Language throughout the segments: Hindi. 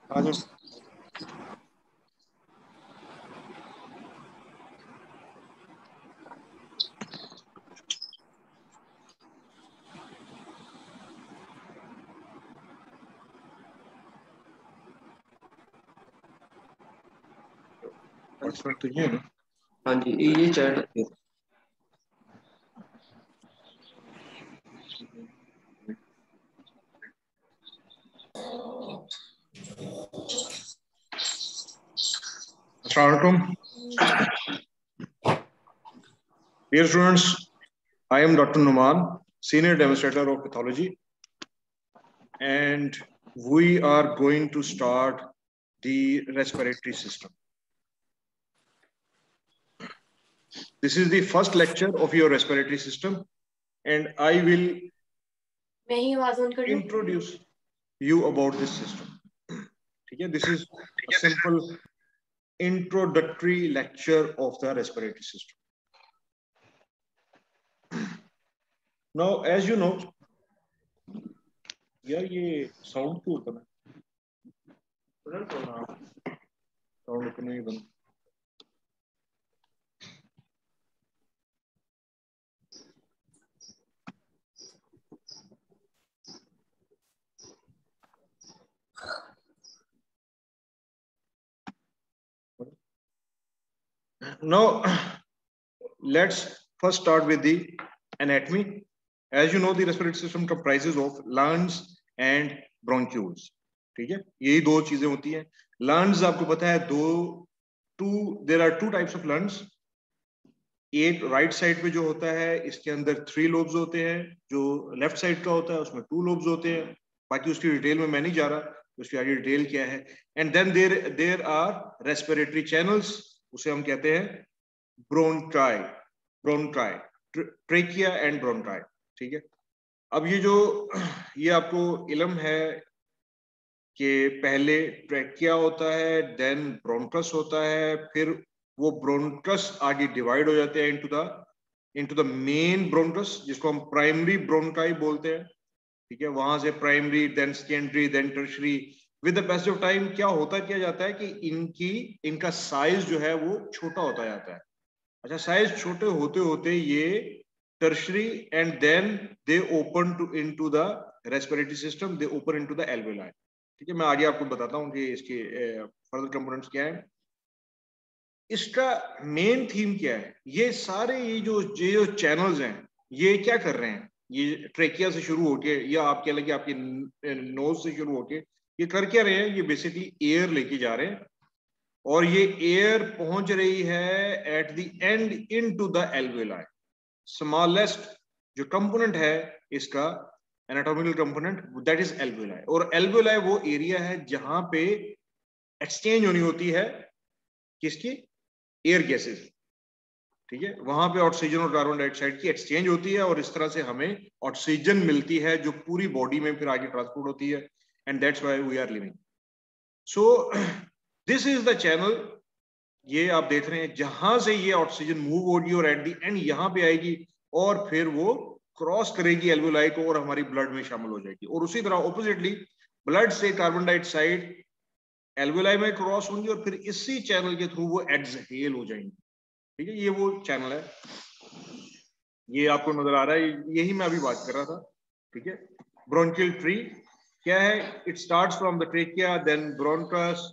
आ जाओ। पार्टिसिपेंट तो ये है ना। हाँ जी, ये चैट रखिए। अस्सलाम वालेकुम। Dear students, I am Dr. Numan, Senior Demonstrator of Pathology, and we are going to start the respiratory system. This is the first lecture of your respiratory system, and I will introduce you about this system. Okay, this is a simple introductory lecture of the respiratory system. Now, as you know, यार ये साउंड क्यों होता है? साउंड को नहीं बंद. Now, let's first start with the anatomy. As you know, the respiratory system comprises of lungs and bronchioles. ठीक है, यही दो चीजें होती हैं. Lungs आपको पता है there are two types of lungs. एक राइट साइड पे जो होता है इसके अंदर 3 लोब्स होते हैं, जो लेफ्ट साइड का होता है उसमें 2 लोब्स होते हैं. बाकी उसकी डिटेल में मैं नहीं जा रहा, उसकी आगे डिटेल क्या है. And then there are respiratory channels, उसे हम कहते हैं ब्रोंकाई. Trachea and bronchi. ठीक है, अब ये आपको इल्म है कि पहले ट्रेकिया होता है, देन ब्रोंकस होता है, फिर वो ब्रोंकस आगे डिवाइड हो जाते हैं इनटू द मेन ब्रोंकस, जिसको हम प्राइमरी ब्रोंकाई बोलते हैं. ठीक है, वहां से primary, then secondary, then tertiary. With the passage of time क्या जाता है कि इनका साइज जो है वो छोटा होता जाता है. अच्छा, साइज छोटे होते होते ये tertiary and then they open into the respiratory system, they open into the alveoli. ठीक है, मैं आगे आपको बताता हूँ कि इसके फर्दर कंपोनेंट्स क्या है. इसका मेन थीम क्या है. ये सारे ये जो चैनल्स हैं ये क्या कर रहे हैं, ये ट्रेकिया से शुरू होके या आप कह लें कि आपके नोज से शुरू होके ये कर क्या रहे हैं, ये बेसिकली एयर लेके जा रहे हैं और ये एयर पहुंच रही है at the end into the alveoli. Smallest जो कंपोनेंट है इसका anatomical component, that is alveoli. और एल्वेलाई वो एरिया है जहां पे एक्सचेंज होनी होती है किसकी, एयर गैसेस. ठीक है, वहां पे ऑक्सीजन और कार्बन डाइऑक्साइड की एक्सचेंज होती है और इस तरह से हमें ऑक्सीजन मिलती है जो पूरी बॉडी में फिर आगे ट्रांसपोर्ट होती है. And that's why we are living. So this is the channel. ये आप देख रहे हैं जहां से ये ऑक्सीजन मूव होगी और एट द एंड यहां पे आएगी और फिर वो क्रॉस करेगी एल्वेलाई को और हमारी ब्लड में शामिल हो जाएगी. और उसी तरह ऑपोजिटली ब्लड से कार्बन डाइऑक्साइड एल्वेलाई में क्रॉस होंगी और फिर इसी चैनल के थ्रू वो एक्सहेल हो जाएंगी. ठीक है, ये वो चैनल है, ये आपको नजर आ रहा है, यही मैं अभी बात कर रहा था. ठीक है, ब्रोंकियल ट्री क्या है, it starts from the trachea, then bronchus,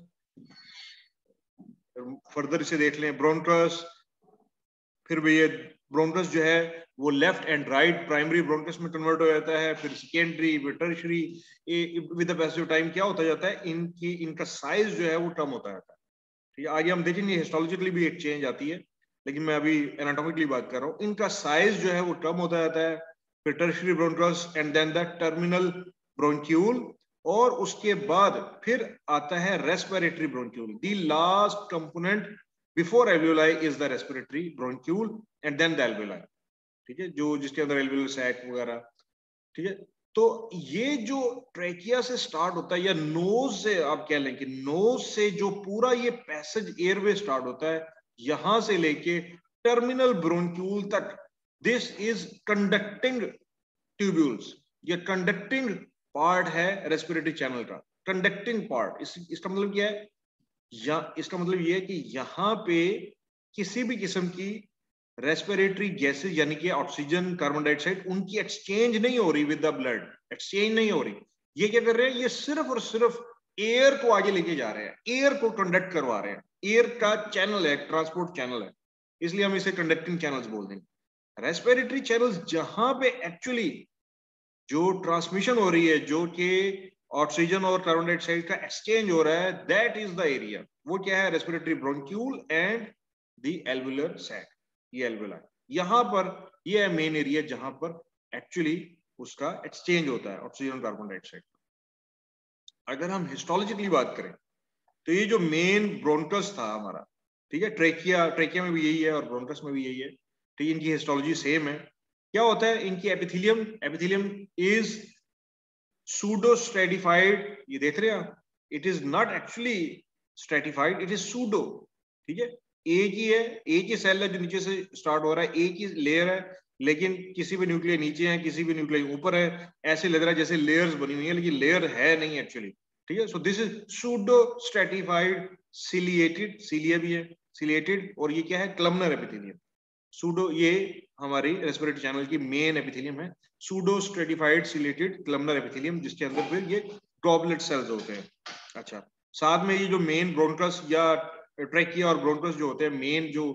further इसे देख लें ब्रोंकस, फिर भी ये ब्रोंकस जो है वो left and right primary bronchus में कन्वर्ट हो जाता है, फिर सेकेंडरी, फिर tertiary. With the passage of time क्या होता जाता है, इनका साइज जो है वो कम होता जाता है. ठीक है, आगे हम देखेंगे हिस्टोलॉजिकली भी एक चेंज आती है, लेकिन मैं अभी एनाटॉमिकली बात कर रहा हूँ. इनका साइज जो है वो कम होता जाता है, फिर tertiary bronchus and then the terminal bronchiole, और उसके बाद फिर आता है respiratory bronchiole. The last component before alveoli is the respiratory bronchiole and then the alveoli. ठीक है, जो जिसके अंदर एल्वेओलर सैक वगैरह. ठीक है, तो ये जो ट्रेकिया से स्टार्ट होता है या नोज से, आप कह लें कि नोज से जो पूरा ये पैसेज एयरवे स्टार्ट होता है यहां से लेके टर्मिनल ब्रोंक्यूल तक, दिस इज कंडक्टिंग ट्यूब्यूल्स. ये कंडक्टिंग पार्ट है रेस्पिरेटरी चैनल का. Conducting part. इसका मतलब क्या है, इसका मतलब ये है कि यहाँ पे किसी भी किस्म की रेस्पिरेटरी गैसेज यानी कि ऑक्सीजन, कार्बन डाइऑक्साइड, उनकी एक्सचेंज नहीं हो रही विद द ब्लड, एक्सचेंज नहीं हो रही। ये क्या कर रहे हैं, ये सिर्फ और सिर्फ एयर को आगे लेके जा रहे हैं, एयर को कंडक्ट करवा रहे हैं। एयर का चैनल है, ट्रांसपोर्ट चैनल है, इसलिए हम इसे कंडक्टिंग चैनल्स बोल देंगे। रेस्पिरेटरी चैनल्स जहां पे एक्चुअली जो ट्रांसमिशन हो रही है, जो कि ऑक्सीजन और कार्बन डाइऑक्साइड का एक्सचेंज हो रहा है, दैट इज द एरिया। वो क्या है, respiratory bronchiole and the alveolar sac, ये एल्वुलाई। यहां पर ये है मेन एरिया जहां पर एक्चुअली उसका एक्सचेंज होता है ऑक्सीजन और कार्बन डाइऑक्साइड। अगर हम हिस्टोलॉजिकली बात करें तो ये जो मेन ब्रोंकस था हमारा, ठीक है, ट्रेकिया में भी यही है और ब्रोंकस में भी यही है, ठीक है, इनकी हिस्टोलॉजी सेम है। क्या होता है इनकी एपिथेलियम इज सूडो स्ट्रेटिफाइड। ये देख रहे हैं आप, it is not actually stratified, it is pseudo, ठीक है। एक ही है, एक ही सेल है जो नीचे से स्टार्ट हो रहा है, एक ही लेयर है, लेकिन किसी भी न्यूक्लियर नीचे है, किसी भी न्यूक्लियर ऊपर है। ऐसे लग रहा है जैसे लेयर्स बनी हुई है, लेकिन लेयर है नहीं एक्चुअली, ठीक है। So this is pseudo stratified ciliated, cilia भी है सिलिएटेड, और ये क्या है, कलमनर एपिथेलियम। सूडो, ये हमारी रेस्पिरेटरी चैनल की मेन एपिथेलियम है, pseudo stratified ciliated columnar epithelium, जिसके अंदर फिर ये गॉबलेट सेल्स होते हैं। अच्छा, साथ में ये जो मेन ब्रोंकस या ट्रैकिया और ब्रोंकस जो होते हैं, मेन जो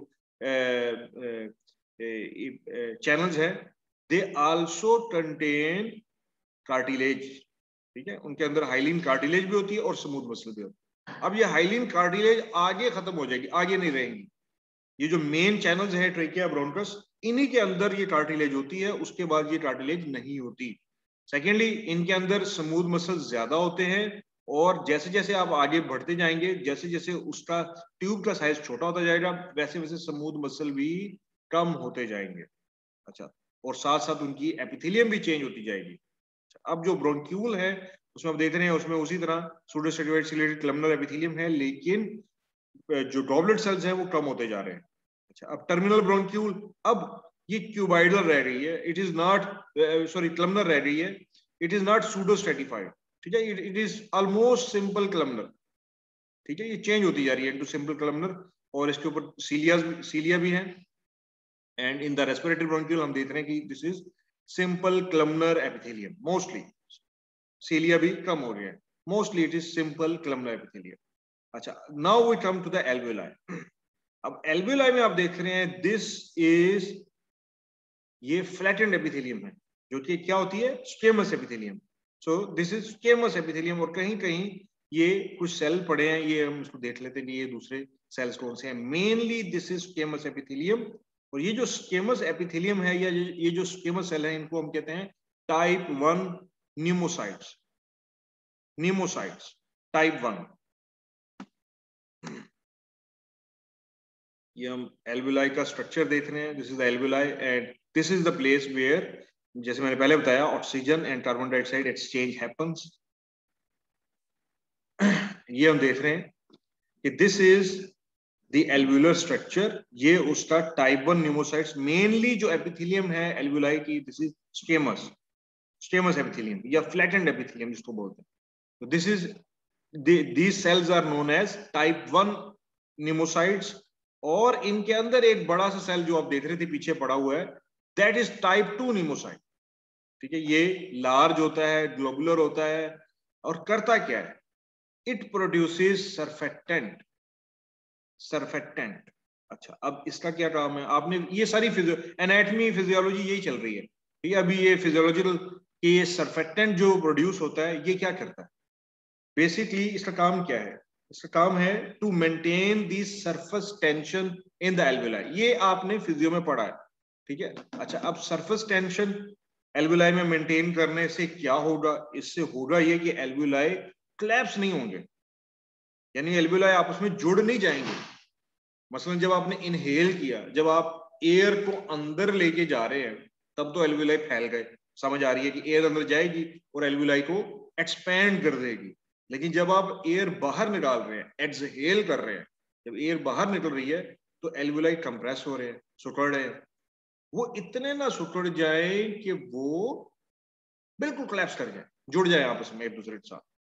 चैनल्स है, दे आल्सो कंटेन कार्टिलेज, ठीक है। उनके अंदर हाइलिन कार्टिलेज भी होती है और स्मूथ मसल भी होती है। अब ये हाइलिन कार्टिलेज आगे खत्म हो जाएगी, आगे नहीं रहेंगी। ये जो मेन चैनल्स है ट्रेकिया ब्रोंकस, इन्हीं के अंदर ये कार्टिलेज होती है, उसके बाद ये कार्टिलेज नहीं होती। सेकेंडली, इनके अंदर स्मूथ मसल्स ज्यादा होते हैं, और जैसे जैसे आप आगे बढ़ते जाएंगे, जैसे जैसे उसका ट्यूब का साइज छोटा होता जाएगा, वैसे वैसे स्मूथ मसल भी कम होते जाएंगे। अच्छा, और साथ साथ उनकी एपिथेलियम भी चेंज होती जाएगी। अब जो ब्रोंक्यूल है उसमें आप देख रहे हैं, उसमें उसी तरह सूडोस्टेटिफाइड सिलिएटेड कलमनर एपिथेलियम है, लेकिन जो गॉबलेट सेल्स हैं वो कम होते जा रहे हैं। अच्छा, अब टर्मिनल ब्रोंक्यूल, अब ये क्यूबाइडल रह रही है, it is not, sorry, columnar रह रही है, इट इज नॉट सूडोस्टेटिफाइड, ठीक है, it is almost simple columnar, ठीक है। ये चेंज होती जा रही है इनटू सिंपल कलमनर, और इसके ऊपर सीलिया भी है। And in the respiratory bronchiole हम देख रहे हैं कि this is simple columnar epithelium, mostly cilia भी कम हो गया है, mostly it is simple columnar epithelium. अच्छा, now we come to the alveoli. अब एल्वेलाई में आप देख रहे हैं, दिस इज, ये फ्लैटेंड एपिथेलियम है, जो कि क्या होती है, squamous epithelium. So this is squamous epithelium, और कहीं कहीं ये कुछ सेल पड़े हैं, ये हम इसको देख लेते हैं कि ये दूसरे सेल्स कौन से हैं। Mainly this is squamous epithelium, और ये जो स्क्वेमस एपिथेलियम है, या ये जो स्क्वेमस सेल है, इनको हम कहते हैं टाइप 1 न्यूमोसाइट्स, न्यूमोसाइट्स टाइप 1। ये हम एल्वुलाई का स्ट्रक्चर देख रहे हैं, this is the alveoli, and this is the place where, जैसे मैंने पहले बताया, oxygen and carbon dioxide exchange happens. ये हम देख रहे हैं कि this is the alveolar structure, ये उसका टाइप 1 न्यूमोसाइट्स, मेनली जो एपिथेलियम है एल्वुलाई की, this is squamous, squamous epithelium या फ्लैटेंड एपिथेलियम जिसको बोलते हैं। तो this is, these cells are known as type 1 pneumocytes, और इनके अंदर एक बड़ा सा सेल जो आप देख रहे थे पीछे पड़ा हुआ है, दैट इज टाइप 2 न्यूमोसाइट, ठीक है। ये लार्ज होता है, ग्लोबुलर होता है, और करता क्या है, इट प्रोड्यूसेस सरफेक्टेंट, सरफेक्टेंट। अच्छा, अब इसका क्या काम है, आपने ये सारी एनाटॉमी फिजियोलॉजी यही चल रही है, ठीक है। अभी ये फिजियोलॉजिकल कि ये सरफेक्टेंट जो प्रोड्यूस होता है, ये क्या करता है, बेसिकली इसका काम क्या है, इसका काम है to maintain the surface tension in the alveoli. ये आपने फिजियो में पढ़ा है, ठीक है। अच्छा, अब सरफेस टेंशन एल्वेलाई में मेंटेन करने से क्या होगा, इससे होगा ये कि एल्वेलाई क्लैप्स नहीं होंगे, यानी एल्वेलाई आपस में जुड़ नहीं जाएंगे। मसलन जब आपने इनहेल किया, जब आप एयर को अंदर लेके जा रहे हैं, तब तो एल्वेलाई फैल गए, समझ आ रही है कि एयर अंदर जाएगी और एल्वेलाई को एक्सपैंड कर देगी। लेकिन जब आप एयर बाहर निकाल रहे हैं, एक्सहेल कर रहे हैं, जब एयर बाहर निकल रही है, तो एल्वेलाई कंप्रेस हो रहे हैं, सुकड़ रहे हैं। वो इतने ना सुकड़ जाए कि वो बिल्कुल कोलैप्स कर जाए, जुड़ जाए आपस में एक दूसरे के साथ।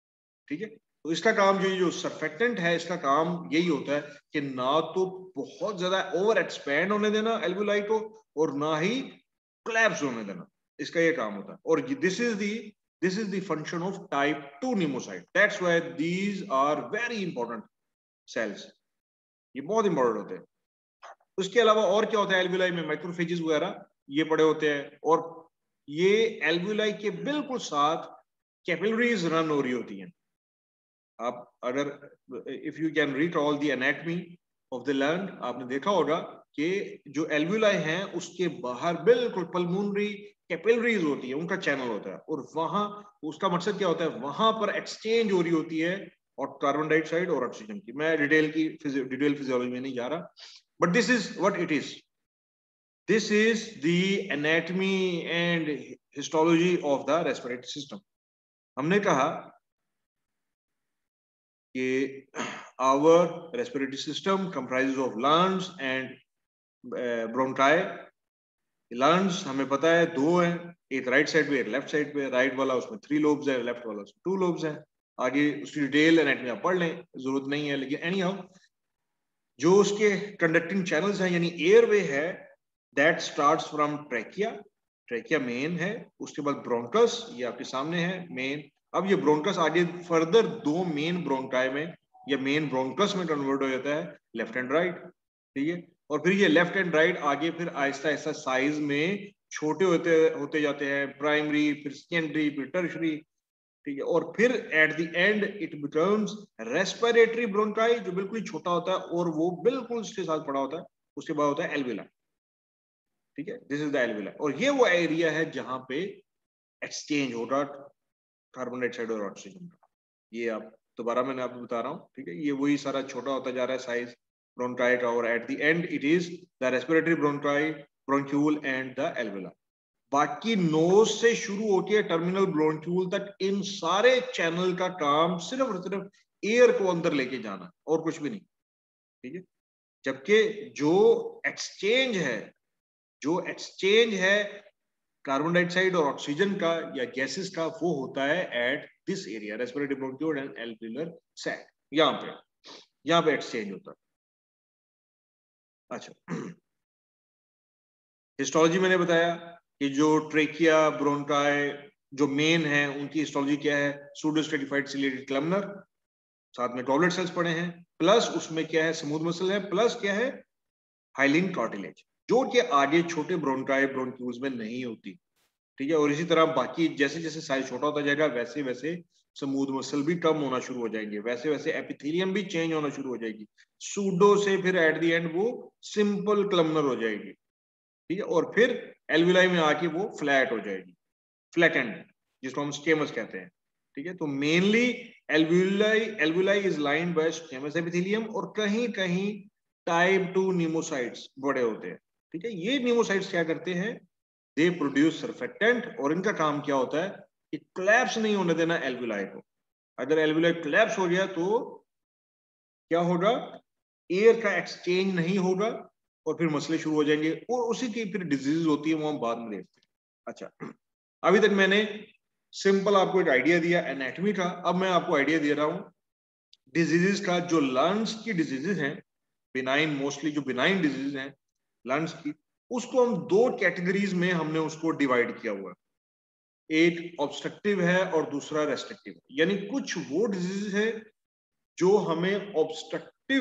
ठीक है। तो इसका काम जो सर्फेक्टेंट है, इसका काम यही होता है कि ना तो बहुत ज्यादा ओवर एक्सपैंड होने देना एल्वुलाई को और ना ही कोलैप्स होने देना, इसका ये काम होता है। और this is the function of type 2 pneumocyte. That's why these are very important cells. ये बहुत इंपॉर्टेंट होते हैं। उसके अलावा और क्या होता है एल्वुलाई में, माइक्रोफेजेस वगैरह ये पड़े होते हैं, और ये एल्वुलाई के बिल्कुल साथ कैपिलरीज रन हो रही होती हैं। आप अगर if you can read all the anatomy of the lung, आपने देखा होगा कि जो एल्वुलाई हैं उसके बाहर बिल्कुल पल्मोनरी कैपिलरीज होती है, उनका चैनल होता है, और वहां उसका मकसद क्या होता है, वहां पर एक्सचेंज हो रही होती है और कार्बन डाइऑक्साइड और ऑक्सीजन की। मैं डिटेल फिजियोलॉजी में नहीं जा रहा, but this is what it is. This is the anatomy and histology of the respiratory system. हमने कहा कि our respiratory system comprises of lungs and bronchi. Lungs हमें पता है दो हैं, एक राइट साइड पे एक लेफ्ट साइड पे। राइट वाला उसमें 3 लोब्स है, लेफ्ट वाला उसमें 2 लोब्स है। आगे उसकी डिटेल एनाटॉमी आप पढ़ लें, जरूरत नहीं है, लेकिन एनी हाउ जो उसके कंडक्टिंग चैनल्स हैं यानी एयरवे है, that starts from trachea. Trachea main है, उसके बाद ब्रोंकस, ये आपके सामने है मेन। अब ये ब्रोंकस आगे फर्दर 2 मेन ब्रोंकाई में या मेन ब्रोंकस में कन्वर्ट हो जाता है, लेफ्ट एंड राइट, ठीक है। और फिर ये लेफ्ट एंड राइट आगे फिर आहिस्ता आहिस्ता साइज में छोटे होते जाते हैं, प्राइमरी, फिर सेकेंडरी, फिर टर्शरी, ठीक है। और फिर at the end it becomes respiratory bronchi, जो बिल्कुल छोटा होता है और वो बिल्कुल उसके साथ पड़ा होता है। उसके बाद होता है एल्विला, ठीक है। दिस इज द एल्विला, और ये वो एरिया है जहां पे एक्सचेंज होगा कार्बन डाइऑक्साइड और ऑक्सीजन का। ये आप दोबारा मैंने आपको बता रहा हूँ, ठीक है। ये वही सारा छोटा होता जा रहा है साइज ब्रोंकाई का, और at the end it is the respiratory bronchi, bronchiole and the alveoli. बाकी नोज से शुरू होती है टर्मिनल ब्रोंक्यूल तक, इन सारे चैनल का काम सिर्फ और सिर्फ एयर को अंदर लेके जाना और कुछ भी नहीं, ठीक है। जबकि जो एक्सचेंज है कार्बन डाइऑक्साइड और ऑक्सीजन का या गैसेस का, वो होता है at this area, respiratory bronchiole and alveolar sac. यहाँ पे एक्सचेंज होता है। अच्छा, हिस्टोलॉजी मैंने बताया कि जो ट्रेकिया, ब्रोंकाई जो मेन है उनकी हिस्टोलॉजी क्या है, सूडो स्ट्रेटिफाइड सिलिएटेड कलमनर, साथ में गॉबलेट सेल्स पड़े हैं, प्लस उसमें क्या है स्मूथ मसल है, प्लस क्या है हाइलिन कार्टिलेज, जो कि आगे छोटे ब्रोंकाई ब्रोंक्यूल्स में नहीं होती, ठीक है। और इसी तरह बाकी जैसे जैसे साइज छोटा होता जाएगा वैसे वैसे स्मूथ मसल भी कम होना शुरू हो जाएंगे, वैसे वैसे एपिथेलियम भी चेंज होना शुरू हो जाएगी। सूडो से फिर एट द एंड वो सिंपल कलमनर हो जाएगी, ठीक है। और फिर एल्वुलाई में आके वो फ्लैट हो जाएगी, फ्लैटेंड, जिसको हम स्केमस कहते हैं, ठीक है। तो mainly alveoli is lined by squamous epithelium, और कहीं कहीं टाइप 2 न्यूमोसाइट्स बड़े होते हैं, ठीक है। ये न्यूमोसाइट्स क्या करते हैं, दे प्रोड्यूस सर्फेक्टेंट, और इनका काम क्या होता है कि कोलैप्स नहीं होने देना एल्वुलाई को। अगर एल्वुलाई कोलैप्स हो गया तो क्या होगा, एयर का एक्सचेंज नहीं होगा और फिर मसले शुरू हो जाएंगे, और उसी की फिर डिजीज होती है, वो हम बाद में देखते हैं। अच्छा, अभी तक मैंने सिंपल आपको एक आइडिया दिया एनाटॉमी का, अब मैं आपको आइडिया दे रहा हूं डिजीजेस का। जो लंग्स की डिजीजेस हैं बिनाइन, मोस्टली जो बिनाइन डिजीज हैं लंग्स की, उसको हम 2 कैटेगरीज में हमने उसको डिवाइड किया हुआ है। एक ऑब्स्ट्रक्टिव है और दूसरा रेस्ट्रिक्टिव है। यानी कुछ वो डिजीज है जो हमें ऑब्स्ट्रक्टिव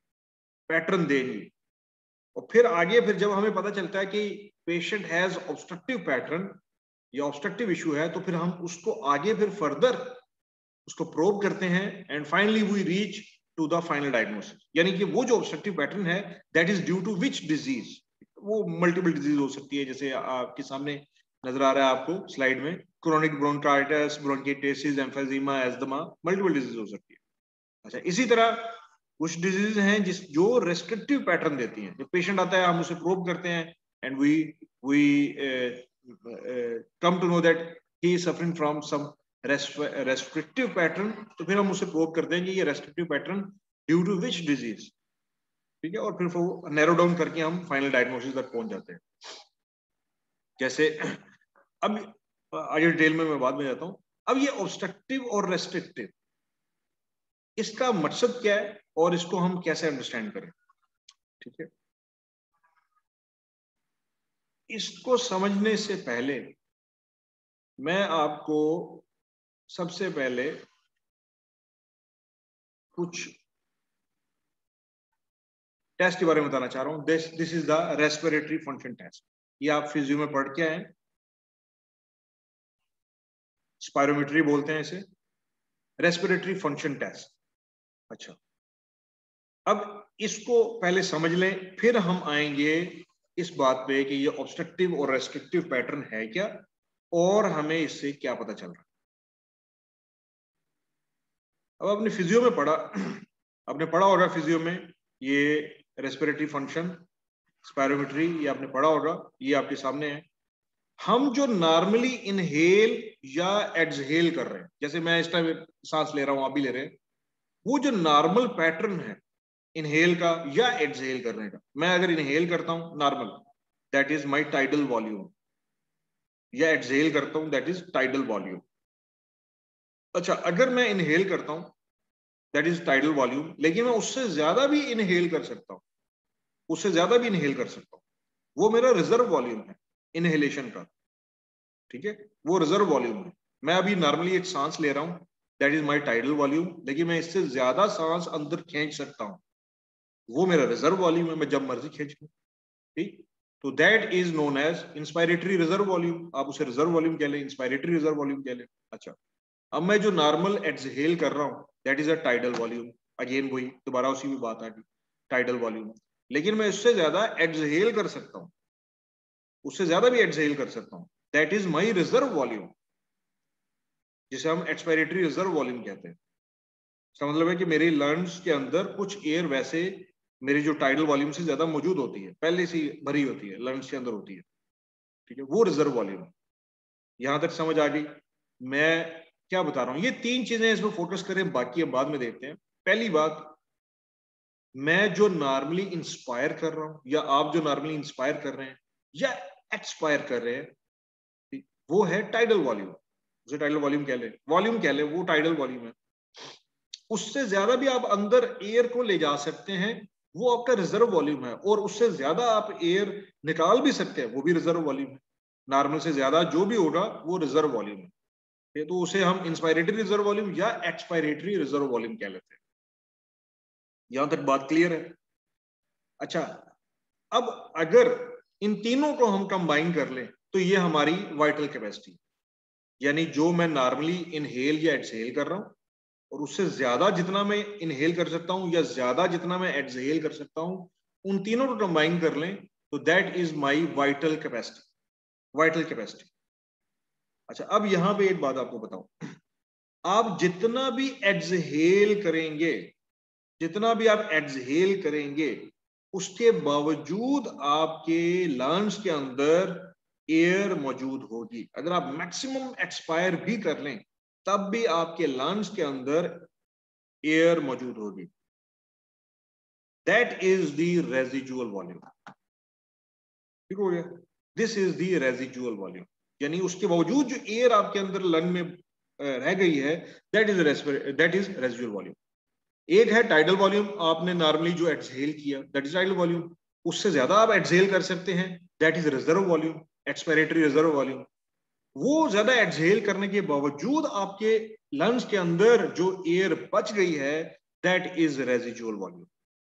पैटर्न देंगी, और फिर आगे फिर जब हमें पता चलता है कि पेशेंट हैज ऑब्स्ट्रक्टिव पैटर्न या ऑब्स्ट्रक्टिव इशू है, तो फिर हम उसको आगे फिर फर्दर उसको प्रोब करते हैं, and finally we reach to the final diagnosis. यानी कि वो जो ऑब्स्ट्रक्टिव पैटर्न है that is due to which disease. वो मल्टीपल डिजीज हो सकती है, जैसे आपके सामने नजर आ रहा है आपको स्लाइड में, chronic bronchitis, bronchitis, emphysema, asthma, multiple disease हो सकती है। अच्छा, इसी तरह कुछ डिजीज हैं जो रेस्ट्रिक्टिव पैटर्न देती हैं। जब पेशेंट आता है हम उसे प्रोब करते हैं and we come to know that he is suffering from some restrictive pattern, तो फिर हम उसे प्रोब करते हैं कि ये restrictive pattern due to which disease, ठीक है। और फिर वो नैरो डाउन करके हम फाइनल डायग्नोसिस तक पहुंच जाते हैं। जैसे अब आगे डिटेल में मैं बाद में जाता हूं। अब ये ऑब्स्ट्रक्टिव और रेस्ट्रिक्टिव, इसका मकसद क्या है और इसको हम कैसे अंडरस्टैंड करें, ठीक है। इसको समझने से पहले मैं आपको सबसे पहले कुछ टेस्ट के बारे में बताना चाह रहा हूं। This is the respiratory function test. ये आप फिजियो में पढ़ के आए, स्पायरोमेट्री बोलते हैं इसे, रेस्पिरेटरी फंक्शन टेस्ट। अच्छा, अब इसको पहले समझ लें, फिर हम आएंगे इस बात पे कि ये ऑब्स्ट्रक्टिव और रेस्ट्रिक्टिव पैटर्न है क्या और हमें इससे क्या पता चल रहा है। अब आपने फिजियो में पढ़ा, आपने पढ़ा होगा फिजियो में ये रेस्पिरेटरी फंक्शन, स्पायरोमेट्री, ये आपने पढ़ा होगा, ये आपके सामने है। हम जो नॉर्मली इनहेल या एक्सहेल कर रहे हैं, जैसे मैं इस टाइम सांस ले रहा हूं, आप भी ले रहे हैं, वो जो नॉर्मल पैटर्न है इनहेल का या एक्सहेल करने का, मैं अगर इनहेल करता हूं normal, that is my tidal volume, या एक्सहेल करता हूं दैट इज टाइडल वॉल्यूम। अच्छा, अगर मैं इनहेल करता हूं दैट इज टाइडल वॉल्यूम, लेकिन मैं उससे ज्यादा भी इनहेल कर सकता हूं, उससे ज्यादा भी इनहेल कर सकता हूं, वो मेरा रिजर्व वॉल्यूम है इनहेलेशन का, ठीक है, वो रिजर्व वॉल्यूम है। मैं अभी नॉर्मली एक सांस ले रहा हूं, that is my tidal volume, लेकिन मैं इससे ज्यादा सांस अंदर खींच सकता हूं, वो मेरा रिजर्व वॉल्यूम है, मैं जब मर्जी खींच लूं, ठीक। तो that is known as inspiratory reserve volume, आप उसे रिजर्व वॉल्यूम कह लें, इंस्पायरेटरी रिजर्व वॉल्यूम कह लें। अच्छा, अब मैं जो नॉर्मल एक्सहेल कर रहा हूं that is a tidal volume, again वही दोबारा उसी में बात आ गई, टाइडल वॉल्यूम, लेकिन मैं इससे ज्यादा एक्सहेल कर सकता हूं, उससे ज्यादा भी एक्सहेल कर सकता हूं, that is my reserve volume, जिसे हम एक्सपायरेटरी रिजर्व वॉल्यूम कहते हैं। इसका मतलब है कि मेरे लंग्स के अंदर कुछ एयर वैसे मेरी जो टाइडल वॉल्यूम से ज्यादा मौजूद होती है, पहले से भरी होती है, लंग्स के अंदर होती है, ठीक है, वो रिजर्व वॉल्यूम। यहां तक समझ आ गई मैं क्या बता रहा हूं? ये तीन चीजें इसमें फोकस करें, बाकी अब बाद में देखते हैं। पहली बात, मैं जो नॉर्मली इंस्पायर कर रहा हूं या आप जो नॉर्मली इंस्पायर कर रहे हैं या एक्सपायर कर रहे हैं, वो है टाइडल वॉल्यूम, उसे टाइडल वॉल्यूम कह ले, वॉल्यूम कह ले, वो टाइडल वॉल्यूम है। उससे ज्यादा भी आप अंदर एयर को ले जा सकते हैं, वो आपका रिजर्व वॉल्यूम है, और उससे ज्यादा आप एयर निकाल भी सकते हैं, वो भी रिजर्व वॉल्यूम है। नॉर्मल से ज्यादा जो भी होगा वो रिजर्व वॉल्यूम है, तो उसे हम इंस्पायरेटरी रिजर्व वॉल्यूम या एक्सपायरेटरी रिजर्व वॉल्यूम कह लेते हैं। यहां तक बात क्लियर है? अच्छा, अब अगर इन तीनों को हम कंबाइन कर लें तो ये हमारी वाइटल कैपेसिटी, यानी जो मैं नॉर्मली इनहेल या एक्सहेल कर रहा हूं और उससे ज्यादा जितना मैं इनहेल कर सकता हूं या ज्यादा जितना मैं एक्सहेल कर सकता हूं, उन तीनों को कंबाइन कर लें तो that is my vital capacity, vital capacity. अच्छा, अब यहां पे एक बात आपको बताऊं, आप जितना भी एक्सहेल करेंगे, जितना भी आप एक्सहेल करेंगे, उसके बावजूद आपके लंग्स के अंदर एयर मौजूद होगी। अगर आप मैक्सिमम एक्सपायर भी कर लें तब भी आपके लंग्स के अंदर एयर मौजूद होगी, that is the residual volume. ठीक हो गया? This is the residual volume, यानी उसके बावजूद जो एयर आपके अंदर लंग में रह गई है, दैट इज रेजिजुअल वॉल्यूम। एक है टाइडल वॉल्यूम, आपने नॉर्मली जो एक्सहेल किया दैट इज टाइडल वॉल्यूम, उससे ज्यादा आप एक्सहेल कर सकते हैं, that is reserve volume, expiratory reserve volume. वो ज्यादा एक्सहेल करने के बावजूद आपके लंग्स के अंदर जो एयर बच गई है, दैट इज रेजिजुअल वॉल्यूम।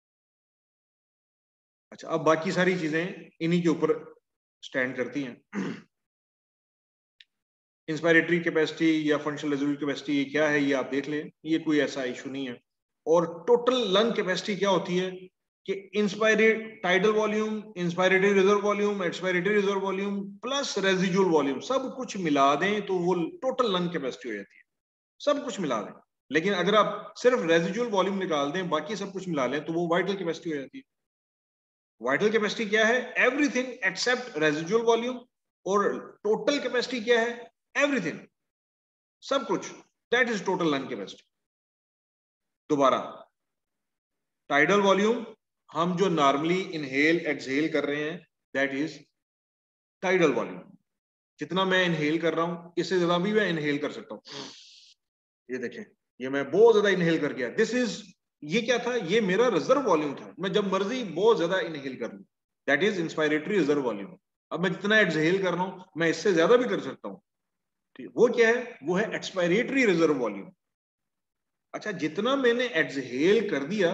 अच्छा, अब बाकी सारी चीजें इन्हीं के ऊपर स्टैंड करती हैं। इंस्पायरेटरी कैपेसिटी या फंक्शनल रेजिडुअल कैपेसिटी ये क्या है, ये आप देख लें, ये कोई ऐसा इशू नहीं है। और टोटल लंग कैपेसिटी क्या होती है कि inspirate tidal volume, inspiratory reserve volume, expiratory reserve volume plus residual volume सब कुछ मिला दें तो वो टोटल लंग कैपेसिटी हो जाती है, सब कुछ मिला दें। लेकिन अगर आप सिर्फ रेजिडुअल वॉल्यूम निकाल दें, बाकी सब कुछ मिला लें, तो वो वाइटल कैपेसिटी हो जाती है। वाइटल कैपेसिटी क्या है? Everything except residual volume. और टोटल कैपेसिटी क्या है? एवरीथिंग, सब कुछ, that is total lung capacity. दोबारा, टाइडल वॉल्यूम हम जो नॉर्मली इनहेल एक्सहेल कर रहे हैं, दैट इज टाइडल वॉल्यूम। जितना मैं इनहेल कर रहा हूं इससे ज्यादा भी मैं इनहेल कर सकता हूं, ये देखें, ये मैं बहुत ज्यादा इनहेल कर गया, दिस इज, ये क्या था, ये मेरा रिजर्व वॉल्यूम था, मैं जब मर्जी बहुत ज्यादा इनहेल कर लूं, that is inspiratory reserve volume. अब मैं जितना एक्सहेल कर रहा हूं मैं इससे ज्यादा भी कर सकता हूं, ठीक, वो क्या है, वो है एक्सपायरेटरी रिजर्व वॉल्यूम। अच्छा, जितना मैंने एक्सहेल कर दिया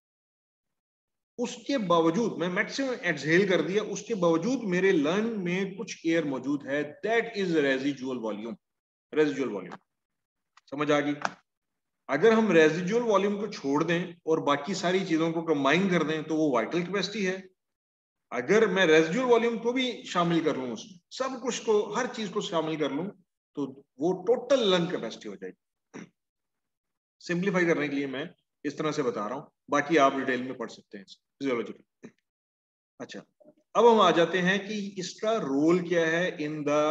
उसके बावजूद, मैं मैक्सिमम एक्सहेल कर दिया, उसके बावजूद मेरे लंग में कुछ एयर मौजूद है, that is residual volume. Residual volume समझ आ गई? अगर हम रेजिजुअल वॉल्यूम को छोड़ दें और बाकी सारी चीजों को कंबाइन कर दें तो वो वाइटल कैपेसिटी है। अगर मैं रेजिजुअल वॉल्यूम को भी शामिल कर लूं, उसमें सब कुछ को, हर चीज को शामिल कर लूं, तो वो टोटल लंग कैपेसिटी हो जाएगी। सिंप्लीफाई करने के लिए मैं इस तरह से बता रहा हूं, बाकी आप डिटेल में पढ़ सकते हैं फिजियोलॉजी में। अच्छा, अब हम आ जाते हैं कि इसका रोल क्या है इन द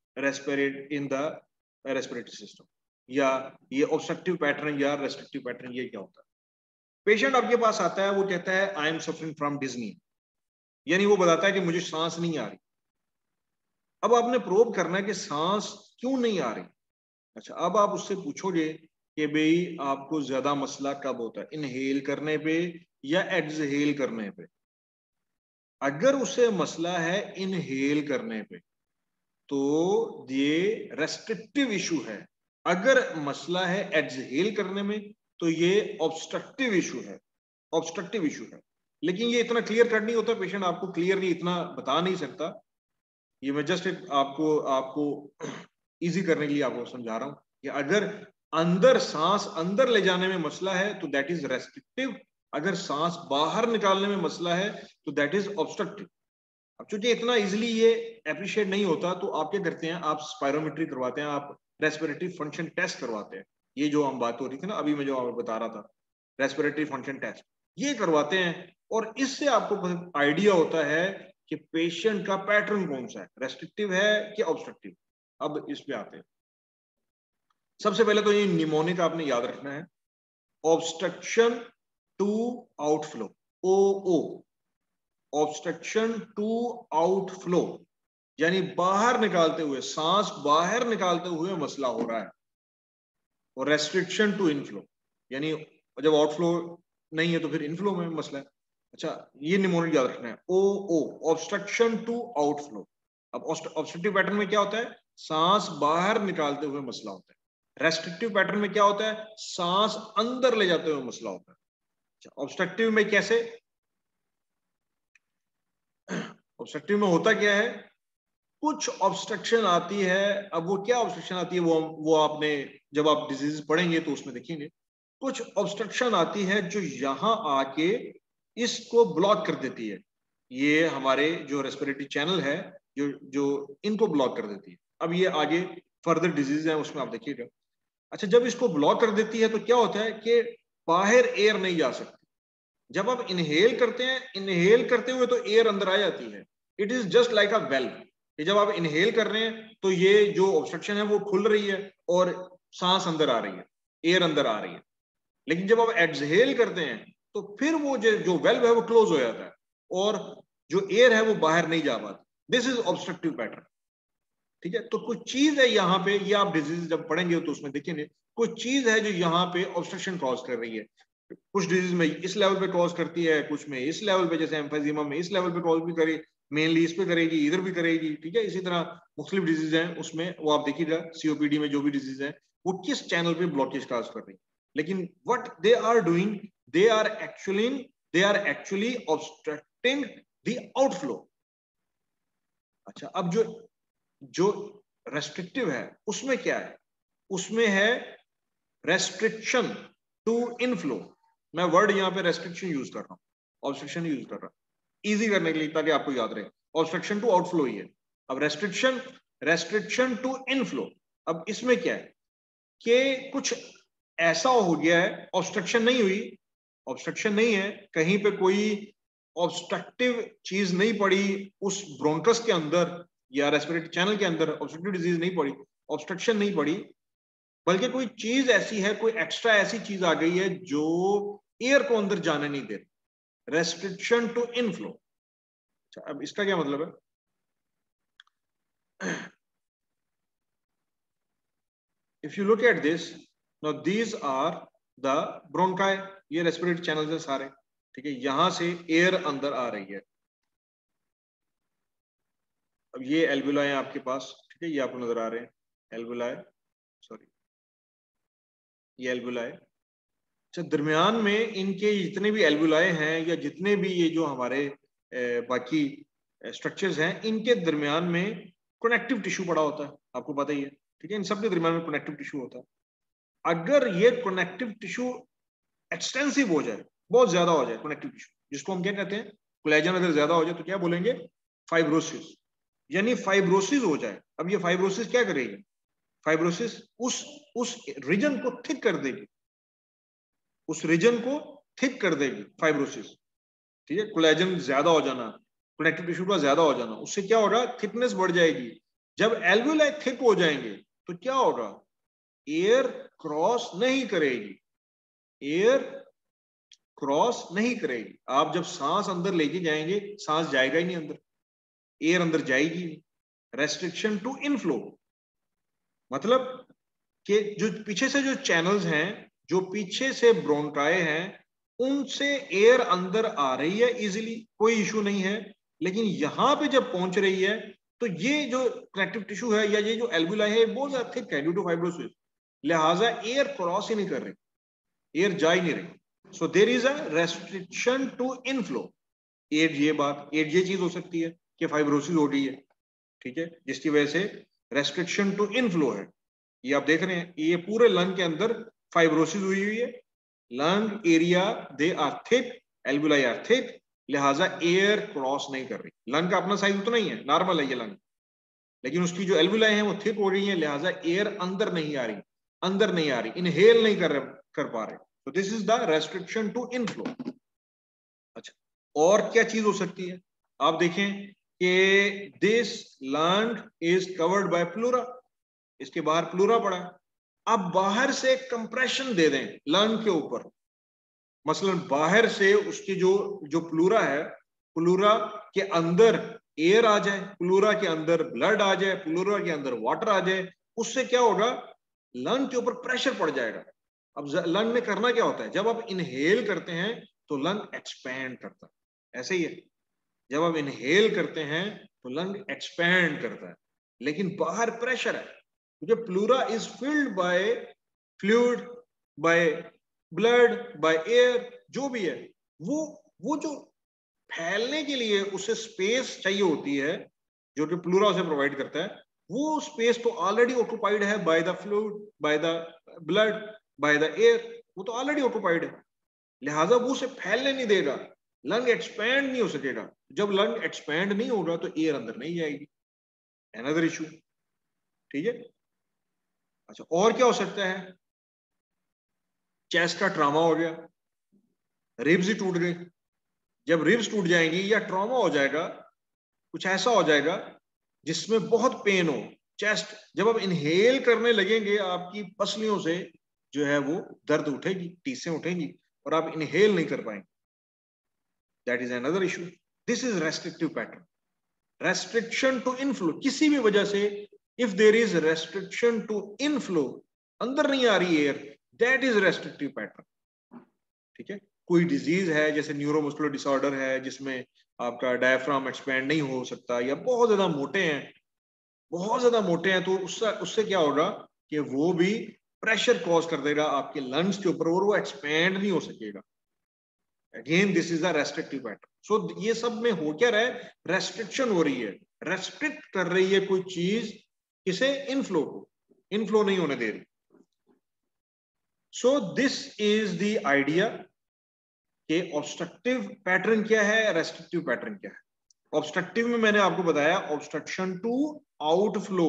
रेस्पिरेटरी सिस्टम, या ये ऑब्स्ट्रक्टिव पैटर्न या रेस्ट्रिक्टिव पैटर्न, ये क्या होता है। पेशेंट आपके पास आता है, वो कहता है I am suffering from disease, यानी वो बताता है कि मुझे सांस नहीं आ रही। अब आपने प्रोब करना है कि सांस क्यों नहीं आ रही। अच्छा, अब आप उससे पूछोगे कि भाई आपको ज्यादा मसला कब होता है, इनहेल करने पे या एक्सहेल करने पे। अगर उसे मसला है इनहेल करने पे तो ये रेस्ट्रिक्टिव इशू है, अगर मसला है एक्सहेल करने में तो ये ऑब्स्ट्रक्टिव इशू है, ऑब्स्ट्रक्टिव इशू है। लेकिन ये इतना क्लियर कट नहीं होता, पेशेंट आपको क्लियरली इतना बता नहीं सकता। ये मैं जस्ट आपको आपको इजी करने के लिए आपको समझा रहा हूं कि अगर अंदर सांस अंदर ले जाने में मसला है तो दैट इज रेस्ट्रिक्टिव, अगर सांस बाहर निकालने में मसला है तो दैट इज ऑब्स्ट्रक्टिव। अब चूंकि इतना इजिली ये अप्रिशिएट नहीं होता तो आप क्या करते हैं, आप स्पायरोमेट्री करवाते हैं, आप रेस्पिरेटरी फंक्शन टेस्ट करवाते हैं। ये जो हम बात हो रही थी ना अभी, मैं जो आपको बता रहा था रेस्पिरेटरी फंक्शन टेस्ट, ये करवाते हैं, और इससे आपको आइडिया होता है कि पेशेंट का पैटर्न कौन सा है, रेस्ट्रिक्टिव है कि ऑब्स्ट्रक्टिव। अब इस पे आते हैं। सबसे पहले तो ये निमोनिक आपने याद रखना है, obstruction to outflow, O O, obstruction to outflow, यानी बाहर निकालते हुए, सांस बाहर निकालते हुए मसला हो रहा है। और रेस्ट्रिक्शन टू इनफ्लो, यानी जब आउटफ्लो नहीं है तो फिर इनफ्लो में मसला है। अच्छा, ये निमोनिक याद रखना है, O O, obstruction to outflow. अब ऑब्स्ट्रक्टिव पैटर्न में क्या होता है, सांस बाहर निकालते हुए मसला होता है। रेस्ट्रिक्टिव पैटर्न में क्या होता है, सांस अंदर ले जाते हुए मसला होता है। अच्छा, ऑब्स्ट्रक्टिव में कैसे, ऑब्स्ट्रक्टिव में होता क्या है, कुछ ऑब्स्ट्रक्शन आती है। अब वो क्या ऑब्स्ट्रक्शन आती है, वो आपने जब आप डिजीज पढ़ेंगे तो उसमें देखेंगे। कुछ ऑब्स्ट्रक्शन आती है जो यहां आके इसको ब्लॉक कर देती है, ये हमारे जो रेस्पिरेटरी चैनल है जो जो इनको ब्लॉक कर देती है। अब ये आगे फर्दर डिजीज है उसमें आप देखिएगा। अच्छा, जब इसको ब्लॉक कर देती है तो क्या होता है कि बाहर एयर नहीं जा सकती। जब आप इनहेल करते हैं, इनहेल करते हुए तो एयर अंदर आ जाती है, it is just like a valve. ये जब आप इनहेल कर रहे हैं तो ये जो ऑब्स्ट्रक्शन है वो खुल रही है और सांस अंदर आ रही है, एयर अंदर आ रही है। लेकिन जब आप एक्सहेल करते हैं तो फिर वो जो वेल्व है वो क्लोज हो जाता है और जो एयर है वो बाहर नहीं जा पाती। This is obstructive pattern. ठीक है, तो कुछ चीज है यहाँ पे, ये आप डिजीज जब पढ़ेंगे तो उसमें देखेंगे कुछ चीज है जो यहाँ पे ऑब्स्ट्रक्शन कॉज कर रही है। कुछ डिजीज में इस लेवल पे कॉज करती है, कुछ में इस लेवल पे, जैसे एम्फेजिमा में इस लेवल पे कॉज भी करे, मेनली इस पे करेगी, इधर भी करेगी। ठीक है, इसी तरह मुख्तलिफ डिजीज हैं उसमें, वो आप देखिएगा सीओपीडी में जो भी डिजीज है वो किस चैनल पे ब्लॉकेज कॉज कर रही है। लेकिन what they are doing, they are actually obstructing the outflow. अच्छा, अब जो जो रेस्ट्रिक्टिव है उसमें क्या है, उसमें है रेस्ट्रिक्शन टू इनफ्लो। मैं वर्ड यहां पे रेस्ट्रिक्शन यूज कर रहा हूं, ऑब्स्ट्रक्शन यूज कर रहा हूं इजी करने के लिए ताकि आपको याद रहे। ऑब्स्ट्रक्शन टू आउटफ्लो ही है। अब रेस्ट्रिक्शन टू इनफ्लो, अब इसमें क्या है कि कुछ ऐसा हो गया है, ऑब्स्ट्रक्शन नहीं हुई, ऑब्स्ट्रक्शन नहीं है, कहीं पे कोई ऑब्स्ट्रक्टिव चीज नहीं पड़ी उस ब्रोंकस के अंदर या रेस्पिरेटरी चैनल के अंदर, ऑब्स्ट्रक्टिव डिजीज नहीं पड़ी, ऑब्स्ट्रक्शन नहीं पड़ी, बल्कि कोई चीज ऐसी है, कोई एक्स्ट्रा ऐसी चीज आ गई है जो एयर को अंदर जाने नहीं दे रही। Restriction to inflow. अच्छा, अब इसका क्या मतलब है, if you look at this, now these are the bronchi, ये रेस्पिरेटरी चैनल्स है सारे, ठीक है, यहां से एयर अंदर आ रही है। अब ये एल्वुलाई है आपके पास, ठीक है, ये आपको नजर आ रहे हैं एल्वुलाई, सॉरी ये एल्वुलाई। अच्छा, दरमियान में इनके जितने भी एल्वुलाई हैं या जितने भी ये जो हमारे बाकी स्ट्रक्चर्स हैं, इनके दरमियान में कनेक्टिव टिश्यू पड़ा होता है, आपको पता ही है, ठीक है, इन सब के दरमियान में कनेक्टिव टिश्यू होता है। अगर ये कनेक्टिव टिश्यू एक्सटेंसिव हो जाए, बहुत ज्यादा हो जाए कनेक्टिव टिश्यू, जिसको हम क्या कहते हैं, कोलेजन अगर ज्यादा हो जाए तो क्या बोलेंगे, फाइब्रोसिस, यानी फाइब्रोसिस हो जाए। अब ये फाइब्रोसिस क्या करेगी, फाइब्रोसिस उस रीजन को थिक कर देगी, उस रीजन को थिक कर देगी फाइब्रोसिस, ठीक है, कोलेजन ज्यादा हो जाना, कनेक्टिव टिश्यू का ज्यादा हो जाना, उससे क्या होगा, थिकनेस बढ़ जाएगी। जब एल्वुलाई थिक हो जाएंगे तो क्या होगा, एयर क्रॉस नहीं करेगी, एयर क्रॉस नहीं करेगी। आप जब सांस अंदर लेके जाएंगे, सांस जाएगा ही नहीं अंदर, एयर अंदर जाएगी। रेस्ट्रिक्शन टू इनफ्लो, मतलब कि जो पीछे से जो चैनल्स हैं, जो पीछे से ब्रोंकाई हैं, उनसे एयर अंदर आ रही है इजीली, कोई इशू नहीं है। लेकिन यहां पे जब पहुंच रही है तो ये जो कनेक्टिव टिश्यू है या ये जो एल्वुलाई है बहुत ज्यादा थिक है ड्यू टू फाइब्रोसिस, लिहाजा एयर क्रॉस ही नहीं कर रही, एयर जा ही नहीं रही। So there is a restriction to inflow. एड ये बात, एड ये चीज हो सकती है कि फाइब्रोसिस हो रही है, ठीक है, जिसकी वजह से रेस्ट्रिक्शन टू इनफ्लो है। ये आप देख रहे हैं, ये पूरे लंग के अंदर फाइब्रोसिस हुई हुई है, lung area they are thick, alveoli are thick, लिहाजा एयर क्रॉस नहीं कर रही। लंग का अपना साइज उतना ही है, नॉर्मल है ये लंग, लेकिन उसकी जो एल्वुलाई है वो थिक हो रही है, लिहाजा एयर अंदर नहीं आ रही, अंदर नहीं आ रही, इनहेल नहीं कर पा रहे। तो this is the restriction to inflow. अच्छा, और क्या चीज हो सकती है, आप देखें कि this lung is covered by pleura, इसके बाहर प्लूरा पड़ा है। अब बाहर से कंप्रेशन दे दें लंग के ऊपर, मसलन बाहर से उसकी जो प्लूरा है, प्लूरा के अंदर एयर आ जाए, प्लूरा के अंदर ब्लड आ जाए, प्लूरा के अंदर वाटर आ जाए, उससे क्या होगा, लंग के ऊपर प्रेशर पड़ जाएगा। अब लंग में करना क्या होता है, जब आप इनहेल करते हैं तो लंग एक्सपैंड करता है, ऐसे ही है, जब आप इनहेल करते हैं तो लंग एक्सपैंड करता है, लेकिन बाहर प्रेशर है, क्योंकि pleura is filled by fluid, by blood, by air, जो भी है, वो जो फैलने के लिए उसे स्पेस चाहिए होती है, जो कि प्लूरा उसे प्रोवाइड करता है, वो स्पेस तो ऑलरेडी ऑक्युपाइड है by the fluid, by the blood, by the air, वो तो ऑलरेडी ऑक्युपाइड है, लिहाजा वो उसे फैलने नहीं देगा, लंग एक्सपैंड नहीं हो सकेगा। जब लंग एक्सपैंड नहीं होगा तो एयर अंदर नहीं जाएगी, अनदर इशू, ठीक है। अच्छा, और क्या हो सकता है, चेस्ट का ट्रॉमा हो गया, रिब्स ही टूट गई। जब रिब्स टूट जाएंगी या ट्रॉमा हो जाएगा, कुछ ऐसा हो जाएगा जिसमें बहुत पेन हो, चेस्ट, जब आप इनहेल करने लगेंगे आपकी पसलियों से जो है वो दर्द उठेगी, टीसें उठेंगी और आप इनहेल नहीं कर पाएंगे, that is another issue. This is restrictive pattern, restriction to inflow, किसी भी वजह से if there is restriction to inflow, अंदर नहीं आ रही air, that is restrictive pattern, ठीक है। कोई डिजीज है जैसे न्यूरोमस्कुलर डिसऑर्डर है जिसमें आपका डायफ्राम एक्सपैंड नहीं हो सकता, या बहुत ज्यादा मोटे हैं, बहुत ज्यादा मोटे हैं, तो उससे उससे क्या होगा कि वो भी प्रेशर कॉज कर देगा आपके लंग्स के ऊपर और वो एक्सपैंड नहीं हो सकेगा। Again this is the restrictive pattern. So ये सब में हो क्या रहा है, रेस्ट्रिक्शन हो रही है, रेस्ट्रिक्ट कर रही है कोई चीज, किसे, इनफ्लो को, इनफ्लो नहीं होने दे रही। So this is the idea कि ऑब्स्ट्रक्टिव पैटर्न क्या है, रेस्ट्रिक्टिव पैटर्न क्या है। ऑब्स्ट्रक्टिव में मैंने आपको बताया ऑब्स्ट्रक्शन टू आउटफ्लो,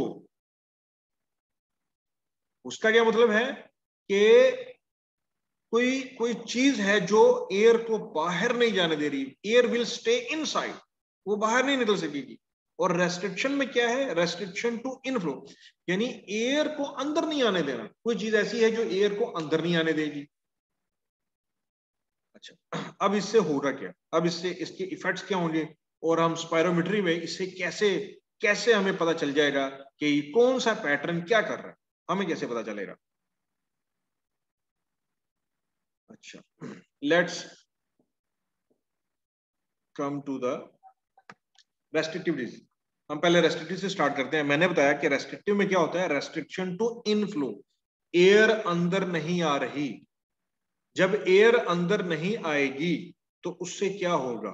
उसका क्या मतलब है कि कोई कोई चीज है जो एयर को बाहर नहीं जाने दे रही, एयर विल स्टे इनसाइड, वो बाहर नहीं निकल सकेगी। और रेस्ट्रिक्शन में क्या है, रेस्ट्रिक्शन टू इनफ्लो, यानी एयर को अंदर नहीं आने देना, कोई चीज ऐसी है जो एयर को अंदर नहीं आने देगी। अच्छा, अब इससे होगा क्या, अब इससे इसके इफेक्ट्स क्या होंगे, और हम स्पायरोमेट्री में इससे कैसे कैसे हमें पता चल जाएगा कि कौन सा पैटर्न क्या कर रहा है, हमें कैसे पता चलेगा। अच्छा, let's come to the restrictive disease. हम पहले रेस्ट्रिक्टिव से स्टार्ट करते हैं। मैंने बताया कि रेस्ट्रिक्टिव में क्या होता है, रेस्ट्रिक्शन टू इनफ्लो, एयर अंदर नहीं आ रही। जब एयर अंदर नहीं आएगी तो उससे क्या होगा,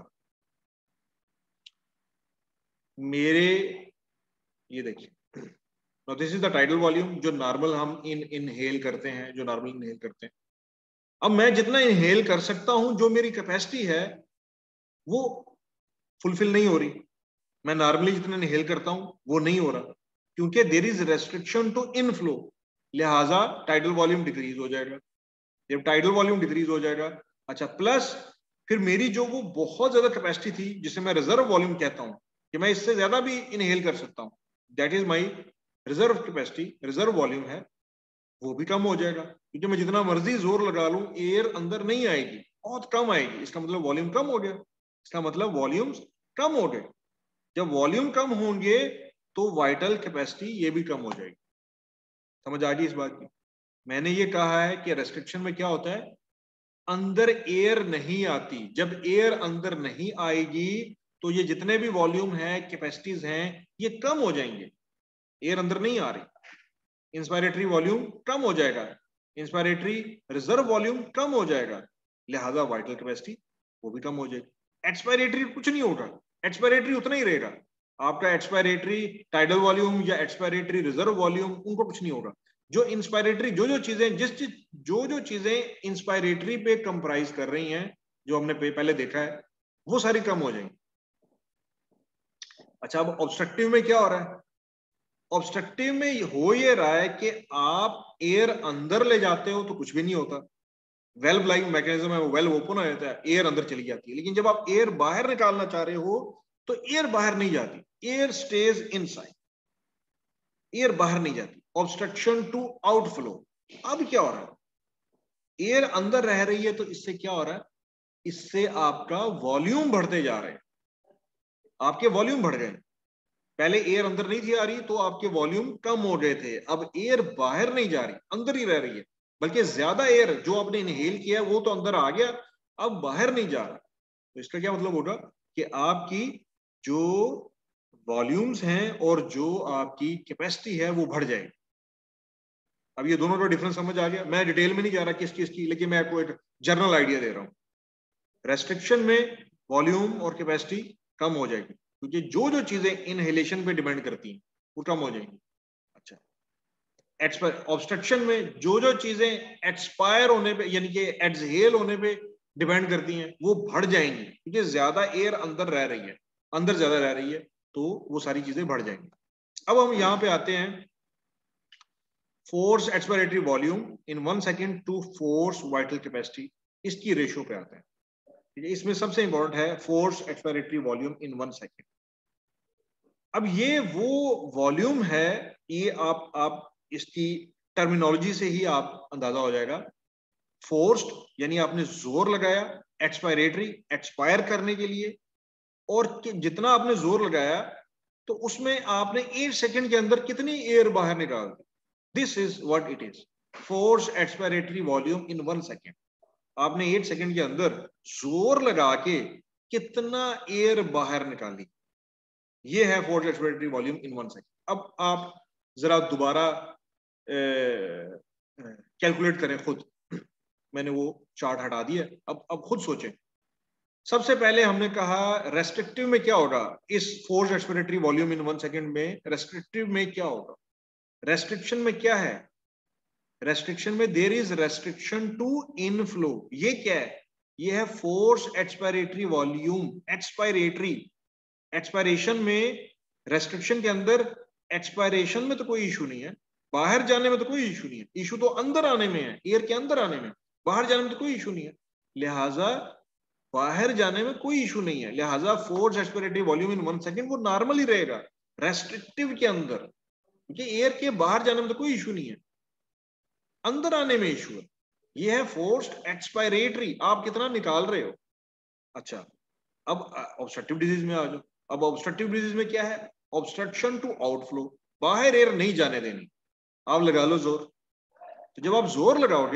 मेरे ये देखिए, now this is the tidal volume जो नॉर्मल हम इनहेल करते हैं, जो नॉर्मल इनहेल करते हैं। अब मैं जितना इनहेल कर सकता हूं, जो मेरी कैपेसिटी है वो फुलफिल नहीं हो रही। मैं नॉर्मली जितना इनहेल करता हूं वो नहीं हो रहा, क्योंकि there is restriction to inflow, लिहाजा टाइडल वॉल्यूम डिक्रीज हो जाएगा। जब टाइडल वॉल्यूम डिक्रीज हो जाएगा, अच्छा, प्लस फिर मेरी जो वो बहुत ज्यादा कैपेसिटी थी जिसे मैं रिजर्व वॉल्यूम कहता हूं, कि मैं इससे ज्यादा भी इनहेल कर सकता हूं, that is my reserve capacity, reserve volume है, वो भी कम हो जाएगा। क्योंकि मैं जितना मर्जी जोर लगा लूं एयर अंदर नहीं आएगी, बहुत कम आएगी। इसका मतलब वॉल्यूम कम हो गया, इसका मतलब वॉल्यूम्स कम हो गए। जब वॉल्यूम कम होंगे तो वाइटल कैपेसिटी ये भी कम हो जाएगी। समझ आ गई इस बात की? मैंने ये कहा है कि रेस्ट्रिक्शन में क्या होता है, अंदर एयर नहीं आती। जब एयर अंदर नहीं आएगी तो ये जितने भी वॉल्यूम है, कैपेसिटीज हैं, ये कम हो जाएंगे। एयर अंदर नहीं आ रही, इंस्पायरेटरी वॉल्यूम कम हो जाएगा, इंस्पायरेटरी रिजर्व वॉल्यूम कम हो जाएगा, लिहाजा वाइटल कैपेसिटी वो भी कम हो जाएगी। एक्सपायरेटरी कुछ नहीं होगा, एक्सपायरेटरी उतना ही रहेगा। आपका एक्सपायरेटरी टाइडल वॉल्यूम या एक्सपायरेटरी रिजर्व वॉल्यूम उनको कुछ नहीं होगा। जो इंस्पायरेटरी जो चीजें जो चीजें इंस्पायरेटरी पे कंप्राइज कर रही हैं, जो हमने पहले देखा है, वो सारी कम हो जाएंगी। अच्छा, अब ऑब्स्ट्रक्टिव में क्या हो रहा है, ऑब्स्ट्रक्टिव में हो ये रहा है कि आप एयर अंदर ले जाते हो तो कुछ भी नहीं होता, वेल्व लाइक मैकेनिज्म है, वो वेल्व ओपन हो जाता है, एयर अंदर चली जाती है। लेकिन जब आप एयर बाहर निकालना चाह रहे हो तो एयर बाहर नहीं जाती, एयर स्टेज इनसाइड, एयर बाहर नहीं जाती। Obstruction to outflow. अब क्या हो रहा है, एयर अंदर रह रही है तो इससे क्या हो रहा है, इससे आपका वॉल्यूम बढ़ते जा रहे हैं, आपके वॉल्यूम बढ़ गए। पहले एयर अंदर नहीं थी आ रही तो आपके वॉल्यूम कम हो गए थे, अब एयर बाहर नहीं जा रही, अंदर ही रह रही है, बल्कि ज्यादा एयर जो आपने इनहेल किया है वो तो अंदर आ गया, अब बाहर नहीं जा रहा। तो इसका क्या मतलब होगा कि आपकी जो वॉल्यूम्स हैं और जो आपकी कैपेसिटी है वो बढ़ जाएगी। अब ये दोनों का डिफरेंस समझ आ गया? मैं डिटेल में नहीं जा रहा किस चीज की, लेकिन मैं आपको एक जनरल आइडिया दे रहा हूं। रेस्ट्रिक्शन में वॉल्यूम और कैपेसिटी कम हो जाएगी, क्योंकि जो चीजें इनहेलेशन पे डिपेंड करती हैं वो कम हो जाएंगी। अच्छा, ऑब्स्ट्रक्शन में जो चीजें एक्सपायर होने पे यानी कि एक्सहेल होने पे डिपेंड करती हैं वो बढ़ जाएंगी, क्योंकि ज्यादा एयर अंदर रह रही है, अंदर ज्यादा रह रही है, तो वो सारी चीजें बढ़ जाएंगी। अब हम यहां पे आते हैं, force expiratory volume in 1 second to force vital capacity, इसकी रेशियो पे आते हैं। ठीक है, इसमें सबसे इंपॉर्टेंट है force expiratory volume in 1 second. अब ये वो वॉल्यूम है, ये आप इसकी टर्मिनोलॉजी से ही आप अंदाजा हो जाएगा। फोर्स्ड यानी आपने जोर लगाया, एक्सपायरेटरी एक्सपायर करने के लिए, और जितना आपने जोर लगाया तो उसमें आपने 8 सेकंड के अंदर कितनी एयर बाहर निकाल दी। This is what it is, force expiratory volume in 1 second. आपने 8 सेकंड के अंदर जोर लगा के कितना एयर बाहर निकाली, ये है force expiratory volume in 1 second. अब आप जरा दोबारा कैलकुलेट करें खुद, मैंने वो चार्ट हटा दिया, अब खुद सोचें। सबसे पहले हमने कहा रेस्ट्रिक्टिव में क्या होगा, इस force expiratory volume in 1 second में रेस्ट्रिक्टिव में क्या होगा। रेस्ट्रिक्शन में क्या है, रेस्ट्रिक्शन में there is restriction to inflow. ये क्या है, ये है force expiratory volume, expiratory, expiration में, रेस्ट्रिक्शन के अंदर एक्सपायरेशन में तो कोई इशू नहीं है, बाहर जाने में तो कोई इशू नहीं है, इशू तो अंदर आने में है, एयर के अंदर आने में, बाहर जाने में तो कोई इशू नहीं है। लिहाजा बाहर जाने में कोई इशू नहीं है, लिहाजा force expiratory volume in 1 second वो नॉर्मल ही रहेगा रेस्ट्रिक्टिव के अंदर, क्योंकि एयर के बाहर जाने में तो कोई इशू नहीं है, अंदर आने में इशू है। ये है फोर्स एक्सपायरेटरी, आप कितना निकाल रहे हो। अच्छा, अब ऑब्स्ट्रक्टिव डिजीज में आ जाओ। अब ऑब्स्ट्रक्टिव डिजीज में क्या है, ऑब्स्ट्रक्शन टू आउटफ्लो, बाहर एयर नहीं जाने देनी। आप लगा लो जोर, तो जब आप जोर लगाओगे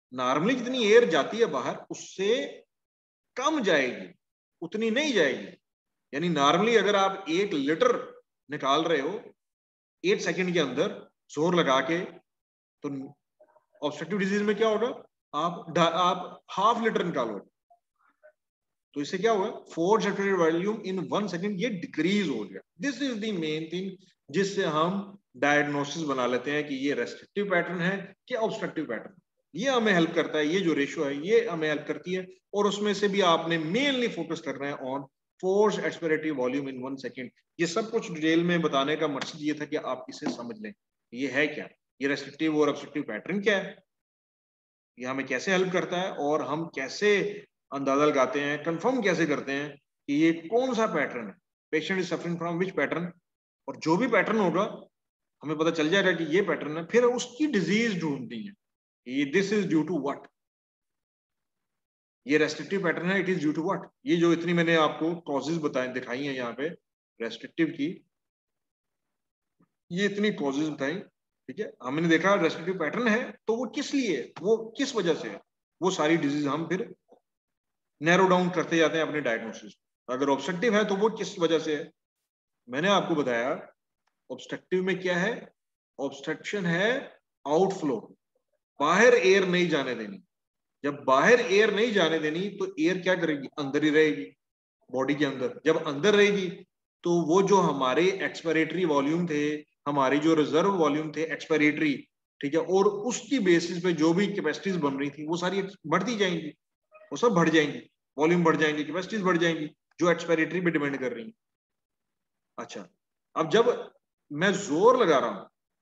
नॉर्मली जितनी एयर जाती है बाहर उससे कम जाएगी, उतनी नहीं जाएगी। यानी नॉर्मली अगर आप 1 लीटर निकाल रहे हो 8 सेकंड के अंदर जोर लगा के, तो ऑब्स्ट्रक्टिव डिजीज में क्या होगा, आप ½ लीटर निकालोगे, तो इससे क्या होगा, force expected volume in 1 second ये डिक्रीज हो गया। This is the main thing जिससे हम डायग्नोसिस बना लेते हैं कि ये रेस्ट्रिक्टिव पैटर्न है कि ऑब्स्ट्रक्टिव पैटर्न। ये हमें हेल्प करता है, ये जो रेशियो है ये हमें हेल्प करती है। और उसमें से भी आपने मेनली फोकस करना है on force expected volume in 1 second. ये सब कुछ डिटेल में बताने का मकसद ये था कि आप इसे समझ लें, ये है क्या, ये रेस्ट्रिक्टिव और ऑब्स्ट्रक्टिव पैटर्न क्या है, ये हमें कैसे हेल्प करता है, और हम कैसे अंदाजा लगाते हैं, कंफर्म कैसे करते हैं कि ये कौन सा पैटर्न है, patient is suffering from which pattern. और जो भी पैटर्न होगा हमें पता चल जाएगा कि ये पैटर्न है, फिर उसकी डिजीज ढूंढनी है, ये this is due to what, ये रेस्ट्रिक्टिव पैटर्न है, it is due to what. ये जो इतनी मैंने आपको कॉजेज बताई दिखाई हैं यहाँ पे रेस्ट्रिक्टिव की, ये इतनी कॉजेज बताई, ठीक है, हमने देखा रेस्ट्रिक्टिव पैटर्न है तो वो किस लिए, वो किस वजह से है, वो सारी डिजीज हम फिर नैरो डाउन करते जाते हैं अपने डायग्नोसिस। अगर ऑब्स्ट्रक्टिव है तो वो किस वजह से है, मैंने आपको बताया ऑब्स्ट्रक्टिव में क्या है, ऑब्स्ट्रक्शन है आउटफ्लो, बाहर एयर नहीं जाने देनी। जब बाहर एयर नहीं जाने देनी तो एयर क्या करेगी, अंदर ही रहेगी बॉडी के अंदर। जब अंदर रहेगी तो वो जो हमारे एक्सपायरेटरी वॉल्यूम थे, हमारी जो रिजर्व वॉल्यूम थे एक्सपायरेटरी, ठीक है, और उसकी बेसिस पे जो भी कैपेसिटीज बन रही थी वो सारी बढ़ती जाएंगी, वो सब बढ़ जाएंगी, वॉल्यूम बढ़ जाएंगी, कैपेसिटीज बढ़ जाएंगी जो एक्सपायरेटरी पे डिपेंड कर रही हैं। अच्छा, अब जब मैं जोर लगा रहा हूं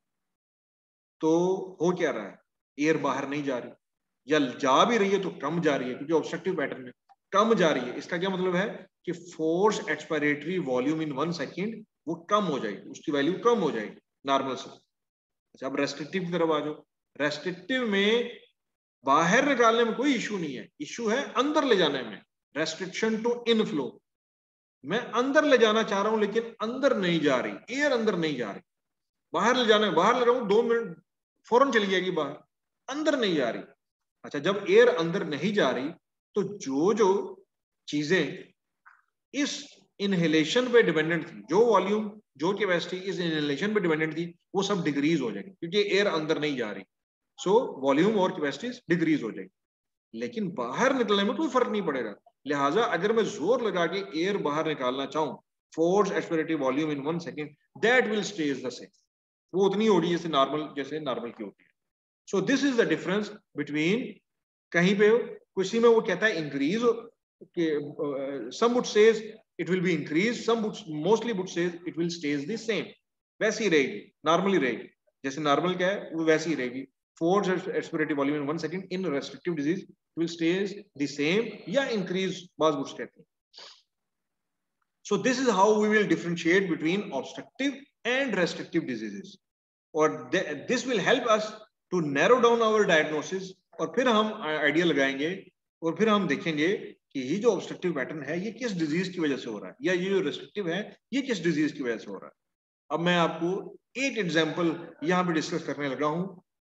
तो हो क्या रहा है, एयर बाहर नहीं जा रही, या जा भी रही है तो कम जा रही है, क्योंकि ऑब्स्ट्रक्टिव पैटर्न में कम जा रही है। इसका क्या मतलब है कि force expiratory volume in 1 second वो कम हो जाएगी, उसकी वैल्यू कम हो जाएगी नॉर्मल से। अच्छा, अब रेस्ट्रिक्टिव की तरफ आ जाओ। रेस्ट्रिक्टिव में बाहर निकालने में कोई इशू नहीं है, इशू है अंदर ले जाने में, रेस्ट्रिक्शन टू इनफ्लो। मैं अंदर ले जाना चाह रहा हूं लेकिन अंदर नहीं जा रही, एयर अंदर नहीं जा रही, बाहर ले जाना है, बाहर ले रहा हूं 2 मिनट फौरन चली जाएगी बाहर, अंदर नहीं जा रही। अच्छा, जब एयर अंदर नहीं जा रही तो जो जो चीजें इस इनहेलेशन पे डिपेंडेंट थी, जो वॉल्यूम जो कैपेसिटी इस इनहेलेशन पे डिपेंडेंट थी, वो सब डिक्रीज हो जाएगी क्योंकि एयर अंदर नहीं जा रही। सो वॉल्यूम और कैपेसिटी डिक्रीज हो जाएगी, लेकिन बाहर निकलने में कोई फर्क नहीं पड़ेगा। लिहाजा अगर मैं जोर लगा के एयर बाहर निकालना चाहूं, force expected volume in 1 second, that will stay the same, वो उतनी होगी जैसे नॉर्मल की होती है। So this is the difference between, कहीं पे किसी में वो कहता है increase, some would says it will be increased, some would mostly would says it will stays the same, वैसी ही रहेगी, नॉर्मली रहेगी, जैसे नॉर्मल क्या है वो वैसी ही रहेगी। Force expiratory volume in 1 second in restrictive disease will stays the same या increase, बाज वुड्स कहते हैं। So this is how we will differentiate between obstructive and restrictive diseases, और this will help us to narrow down our diagnosis। और फिर हम आइडिया लगाएंगे और फिर हम देखेंगे कि ये जो ऑब्स्ट्रक्टिव पैटर्न है ये किस डिजीज की वजह से हो रहा है, या ये जो रेस्ट्रिक्टिव है ये किस डिजीज की वजह से हो रहा है। अब मैं आपको एक एग्जांपल यहां पे डिस्कस करने लगा हूं,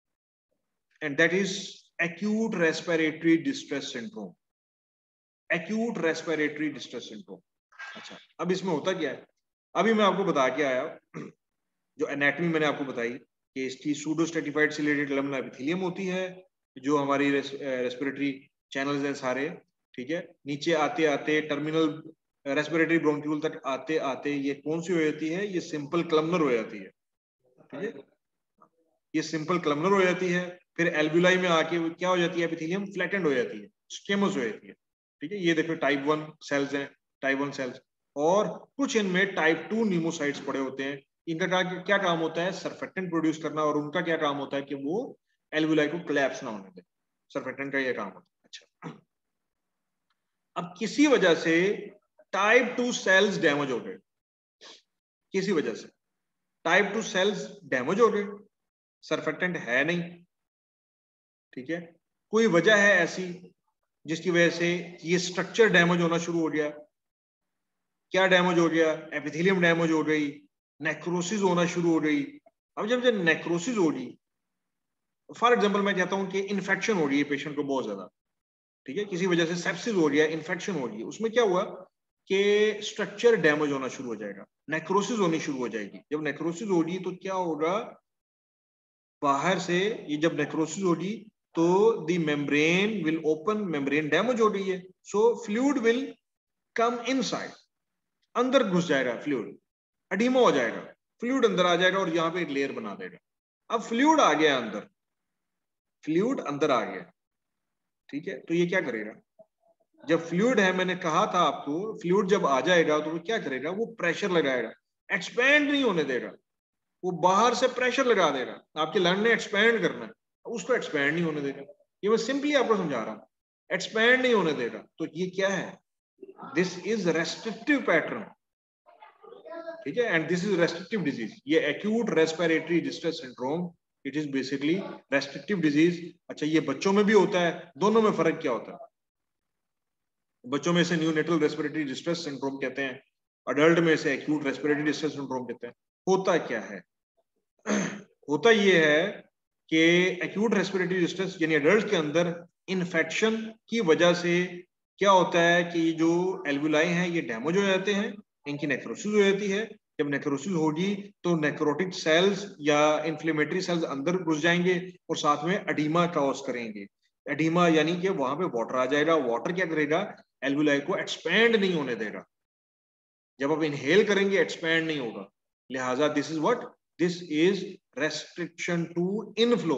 and that is acute respiratory distress syndrome. Acute respiratory distress syndrome. अच्छा, अब इसमें होता क्या है, अभी मैं आपको बता के आया, जो एनाटॉमी मैंने आपको बताई कि इसकी pseudostratified ciliated columnar epithelium होती है, जो हमारी रेस्पिरेटरी चैनल्स हैं सारे, ठीक है, नीचे आते आते टर्मिनल रेस्पिरेटरी ब्रोंक्यूल तक आते आते ये कौन सी हो जाती है, ये सिंपल कलमनर हो जाती है, ठीक है, ये सिंपल कलमनर हो जाती है। फिर एल्वुलाई में आके क्या हो जाती है, एपिथेलियम फ्लैटेंड हो जाती है, स्केमस हो जाती है, ठीक है। ये देखो टाइप 1 सेल्स हैं, टाइप 1 सेल्स, और कुछ इनमें टाइप 2 न्यूमोसाइट्स पड़े होते हैं। इनका क्या काम होता है, सरफेक्टेंट प्रोड्यूस करना, और उनका क्या काम होता है कि वो एल्वुलाई को कोलैप्स ना होने दें, सरफेक्टेंट का ये काम होता है। अच्छा, अब किसी वजह से टाइप 2 सेल्स डैमेज हो गए, किसी वजह से टाइप 2 सेल्स डैमेज हो गए, सरफेक्टेंट है नहीं, ठीक है, कोई वजह है ऐसी जिसकी वजह से ये स्ट्रक्चर डैमेज होना शुरू हो गया। क्या डैमेज हो गया, एपिथेलियम डैमेज हो गई, नेक्रोसिस होना शुरू हो गई। अब जब नेक्रोसिस होगी फॉर एग्जाम्पल मैं कहता हूँ कि इन्फेक्शन हो रही है पेशेंट को बहुत ज्यादा, ठीक है, किसी वजह से सेप्सिस हो रही है, इन्फेक्शन हो रही है, उसमें क्या हुआ कि स्ट्रक्चर डैमेज होना शुरू हो जाएगा, नेक्रोसिस होनी शुरू हो जाएगी। जब नेक्रोसिस होगी तो क्या होगा, बाहर से ये जब नेक्रोसिस होगी तो the membrane will open, membrane damage हो रही है, so fluid will come inside, अंदर घुस जाएगा फ्लूइड, एडिमा हो जाएगा, फ्लूइड अंदर आ जाएगा और यहाँ पे एक लेयर बना देगा। अब फ्लूइड आ गया अंदर, फ्लूइड अंदर आ गया, ठीक है, तो ये क्या करेगा, जब फ्लूइड है, मैंने कहा था आपको, फ्लूइड जब आ जाएगा तो वो क्या करेगा, वो प्रेशर लगाएगा, एक्सपैंड नहीं होने देगा, वो बाहर से प्रेशर लगा देगा। आपके लंग ने एक्सपैंड करना है, उसको एक्सपैंड नहीं होने देगा। ये मैं सिंपली आपको समझा रहा हूं, एक्सपैंड नहीं होने देगा। तो ये क्या है, दिस इज रेस्ट्रिक्टिव पैटर्न, ठीक है, and this is restrictive disease. ये acute respiratory distress syndrome, it is basically restrictive disease. अच्छा, ये बच्चों में भी होता है, दोनों में फर्क क्या होता है, बच्चों में से न्यूनेटल रेस्पिरेटरी डिस्ट्रेस सिंड्रोम कहते हैं, अडल्ट में से एक्यूट रेस्पिरेटरी डिस्ट्रेस सिंड्रोम कहते हैं। होता क्या है, होता ये है कि एक्यूट रेस्पिरेटरी डिस्ट्रेस यानी अडल्ट के अंदर इन्फेक्शन की वजह से क्या होता है कि जो एल्वुलाई हैं ये डैमेज हो जाते हैं, इनकी नेक्रोसिस हो जाती है। जब नेक्रोसिस होगी तो नेक्रोटिक सेल्स या इन्फ्लेमेटरी सेल्स अंदर घुस जाएंगे और साथ में एडिमा कॉज करेंगे। एडिमा यानी कि वहां पे वाटर आ जाएगा, वाटर क्या करेगा, एल्वुलाई को एक्सपैंड नहीं होने देगा। जब आप इनहेल करेंगे एक्सपैंड नहीं होगा, लिहाजा this is what, this is restriction to inflow.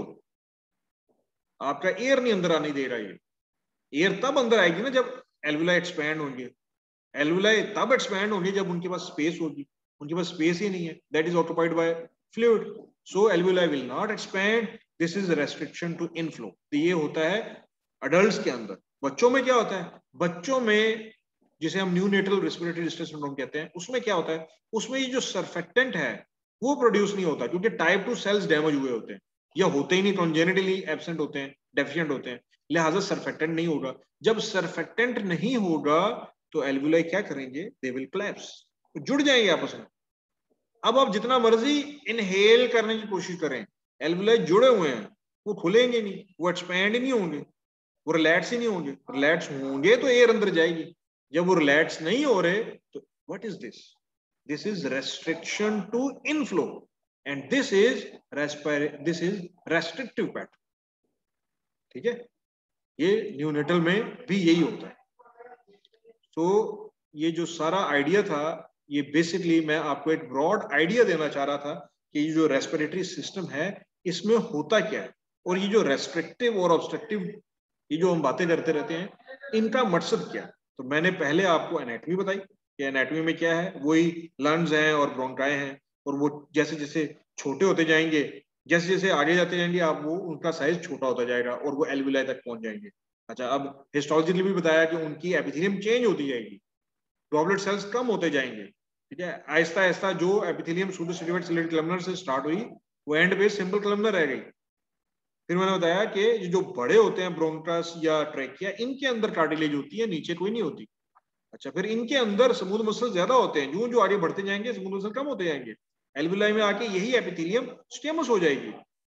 आपका एयर नहीं अंदर आने दे रहा, ये एयर तब अंदर आएगी ना जब एल्वुलाई एक्सपैंड होंगे, एल्वुलाई तब एक्सपैंड होंगे जब उनके पास स्पेस होगी, उनके पास स्पेस ही नहीं है, that is occupied by fluid, so alveoli will not expand, this is restriction to inflow. तो ये होता है अडल्ट्स के अंदर। बच्चों में क्या होता है, बच्चों में जिसे हम न्यूनेटल रेस्पिरेटरी डिस्ट्रेस सिंड्रोम कहते हैं, उसमें क्या होता है, उसमें ये जो सर्फेक्टेंट है वो प्रोड्यूस नहीं होता, क्योंकि टाइप 2 सेल्स डैमेज हुए होते हैं या होते ही नहीं, कॉन्जेनिटली एब्सेंट होते हैं, डेफिशिएंट होते हैं, लिहाजा सर्फेक्टेंट नहीं होगा। जब सर्फेक्टेंट नहीं होगा तो एल्वुलाई क्या करेंगे, दे विल कोलैप्स, जुड़ जाएंगे आपस में। अब आप जितना मर्जी इनहेल करने की कोशिश करें, एल्वुलाई जुड़े हुए हैं, वो खुलेंगे नहीं, वो एक्सपैंड नहीं होंगे, वो रिलैक्स ही नहीं होंगे। रिलैक्स होंगे तो एयर अंदर जाएगी, जब वो रिलैक्स नहीं हो रहे तो what is this, this is restriction to inflow and this is restrictive pattern, ठीक है। ये न्यूनेटल में भी यही होता है। तो ये जो सारा आइडिया था, ये बेसिकली मैं आपको एक ब्रॉड आइडिया देना चाह रहा था कि ये जो रेस्पिरेटरी सिस्टम है इसमें होता क्या है, और ये जो रेस्ट्रिक्टिव और ऑब्स्ट्रक्टिव ये जो हम बातें करते रहते हैं, इनका मकसद क्या है। तो मैंने पहले आपको एनाटॉमी बताई कि एनाटॉमी में क्या है, वही लंग्स हैं और ब्रोंकाई हैं, और वो जैसे जैसे छोटे होते जाएंगे, जैसे जैसे आगे जाते जाएंगे आप, वो उनका साइज छोटा होता जाएगा और वो एल्वुलाई तक पहुंच जाएंगे। अच्छा, अब हिस्टोलॉजिकली भी बताया कि उनकी एपिथेलियम चेंज होती जाएगी, ड्रॉपलेट सेल्स कम होते जाएंगे, ठीक है, आहिस्ता आहिस्ता जो एपिथेलियम सूडोसिलिएटेड सिलेट कलमनर से स्टार्ट हुई वो एंड पे सिंपल कलमनर रह गई। फिर मैंने बताया कि ये जो बड़े होते हैं ब्रोंकस या ट्रैकिया, इनके अंदर कार्टिलेज होती है, नीचे कोई नहीं होती। अच्छा, फिर इनके अंदर स्मूथ मसल ज्यादा होते हैं, जो जो आगे बढ़ते जाएंगे स्मूथ मसल कम होते जाएंगे, एल्वुलाई में आके यही एपिथेलियम स्टेमस हो जाएगी।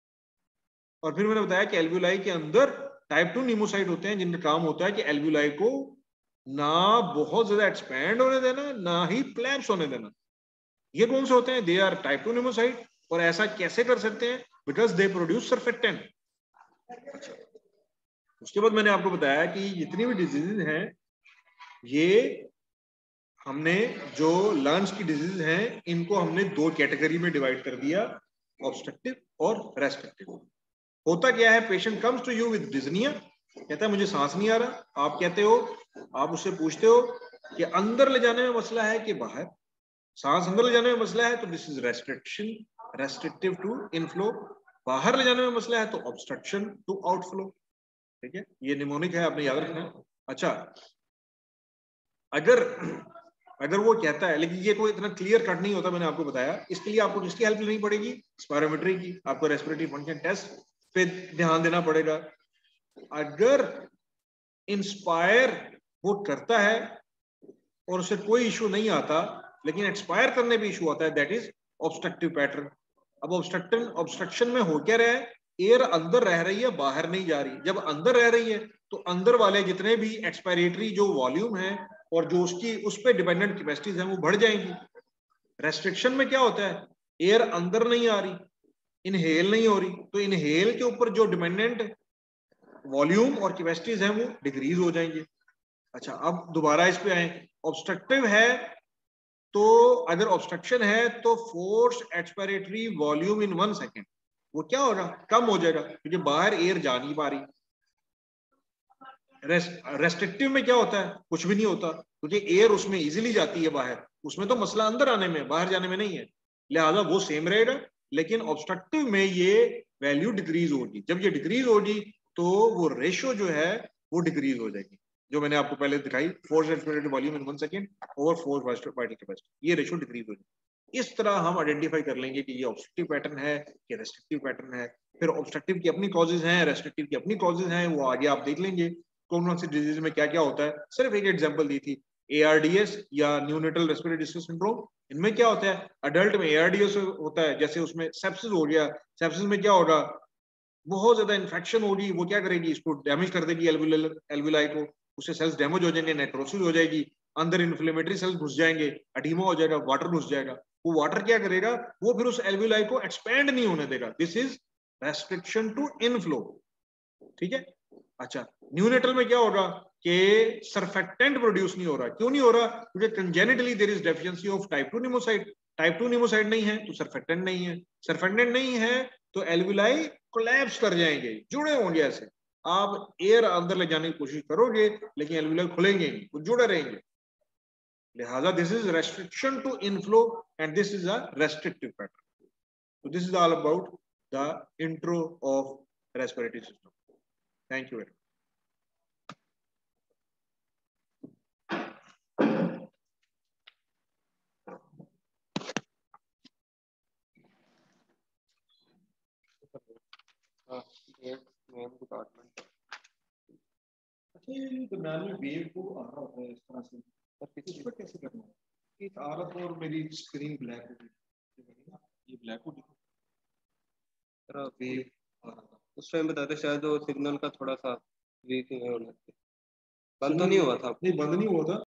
और फिर मैंने बताया कि एल्वुलाई के अंदर टाइप 2 न्यूमोसाइट होते हैं, जिनका काम होता है कि एल्वुलाई को ना बहुत ज्यादा एक्सपैंड होने देना, ना ही कोलैप्स होने देना। ये कौन से होते हैं, दे आर टाइप 2 न्यूमोसाइट। और ऐसा कैसे कर सकते हैं, बिकॉज दे प्रोड्यूस सर्फेक्टेंट। अच्छा, उसके बाद मैंने आपको बताया कि जितनी भी डिजीजेज हैं, ये हमने जो लंग्स की डिजीज हैं, इनको हमने दो कैटेगरी में डिवाइड कर दिया, ऑब्स्ट्रक्टिव और रेस्ट्रिक्टिव। होता क्या है, patient comes to you with dyspnea, कहता है मुझे सांस नहीं आ रहा, आप कहते हो, आप उससे पूछते हो कि अंदर ले जाने में मसला है कि बाहर, सांस अंदर ले जाने में मसला है तो this is restriction, restrictive to inflow, बाहर ले जाने में मसला है तो ऑब्स्ट्रक्शन टू आउटफ्लो, ठीक है। ये निमोनिक है, आपने याद रखना है। अच्छा, अगर वो कहता है, लेकिन ये कोई इतना क्लियर कट नहीं होता, मैंने आपको बताया, इसके लिए आपको किसकी हेल्प लेनी पड़ेगी, स्पायरोमेट्री की, आपको रेस्पिरेटरी फंक्शन टेस्ट पे ध्यान देना पड़ेगा। अगर इंस्पायर वो करता है और उसे कोई इशू नहीं आता, लेकिन एक्सपायर करने पे इशू आता है, दैट इज ऑब्स्ट्रक्टिव पैटर्न। अब ऑब्स्ट्रक्शन में हो क्या रहा है एयर अंदर रह रही है, बाहर नहीं जा रही। जब अंदर रह रही है तो अंदर वाले जितने भी एक्सपायरेटरी जो वॉल्यूम है और जो उसकी उस पर डिपेंडेंट कैपेसिटीज हैं वो बढ़ जाएंगी। रेस्ट्रिक्शन में क्या होता है, एयर अंदर नहीं आ रही, इनहेल नहीं हो रही, तो इनहेल के ऊपर जो डिपेंडेंट वॉल्यूम और कैपेसिटीज हैं वो डिक्रीज हो जाएंगे। अच्छा, अब दोबारा इस पे आए, ऑब्स्ट्रक्टिव है तो अगर ऑब्स्ट्रक्शन है तो forced expiratory volume in 1 second वो क्या होगा, कम हो जाएगा, क्योंकि बाहर एयर जा नहीं पा रही। रेस्ट्रिक्टिव में क्या होता है, कुछ भी नहीं होता, क्योंकि एयर उसमें इजीली जाती है बाहर, उसमें तो मसला अंदर आने में, बाहर जाने में नहीं है, लिहाजा वो सेम रहेगा। लेकिन ऑब्स्ट्रक्टिव में ये वैल्यू डिक्रीज होगी। जब ये डिक्रीज होगी तो वो रेशो जो है वो डिक्रीज हो जाएगी, जो मैंने आपको पहले दिखाई, forced expiratory volume in 1 second over forced particle capacity, ये रेशो डिक्रीज हो जाएगी। इस तरह हम आइडेंटिफाई कर लेंगे कि ये ऑब्स्ट्रक्टिव पैटर्न है कि रेस्ट्रिक्टिव पैटर्न है। फिर ऑब्स्ट्रक्टिव की अपनी कॉजेज हैं, रेस्ट्रिक्टिव की अपनी कॉजेज हैं, वो आगे आप देख लेंगे कौन कौन सी डिजीज में क्या क्या होता है। सिर्फ एक एग्जांपल दी थी, एआरडीएस या न्यूनेटल रेस्पिरेटरी डिस्ट्रेस सिंड्रोम, इनमें क्या होता है, अडल्ट में एआरडीएस होता है, जैसे उसमें सेप्सिस हो गया, सेप्सिस में क्या होगा, बहुत ज्यादा इन्फेक्शन होगी, वो क्या करेगी, इसको डैमेज कर देगी एल्वुलाई को, उससे सेल्स डैमेज हो जाएंगे, नेक्रोसिस हो जाएगी, अंदर इन्फ्लेमेटरी सेल्स घुस जाएंगे, अडीमा हो जाएगा, वाटर घुस जाएगा। वो वाटर क्या करेगा, वो फिर उस एल्वुलाई को एक्सपेंड नहीं होने देगा। This is restriction to inflow, ठीक है। अच्छा, न्यूनेटल में क्या होगा कि सर्फेक्टेंट प्रोड्यूस नहीं हो रहा। क्यों नहीं हो रहा, क्योंकि congenitally there is deficiency of type 2 pneumocyte. Type 2 pneumocyte नहीं है तो सर्फेक्टेंट नहीं है, सर्फेक्टेंट नहीं है तो एल्वुलाई कोलैप्स कर जाएंगे, जुड़े होंगे ऐसे। आप एयर अंदर ले जाने की कोशिश करोगे लेकिन एल्वुलाई खुलेंगे नहीं, वो जुड़े रहेंगे। लिहाजा this is restriction to inflow and this is a restrictive pattern. So this is all about the intro of respiratory system. Thank you very much. Department अच्छा, ये दरम्यान में वेव को आ रहा होता है इस तरह से, इस पर कैसे करना है? ये आ रहा था और मेरी स्क्रीन ब्लैक हो गई, ये ब्लैक हो गई, वेव आ रहा था उस टाइम बताते शायद वो सिग्नल का थोड़ा सा वीक होने, बंद तो नहीं हुआ था। नहीं, बंद नहीं हुआ था।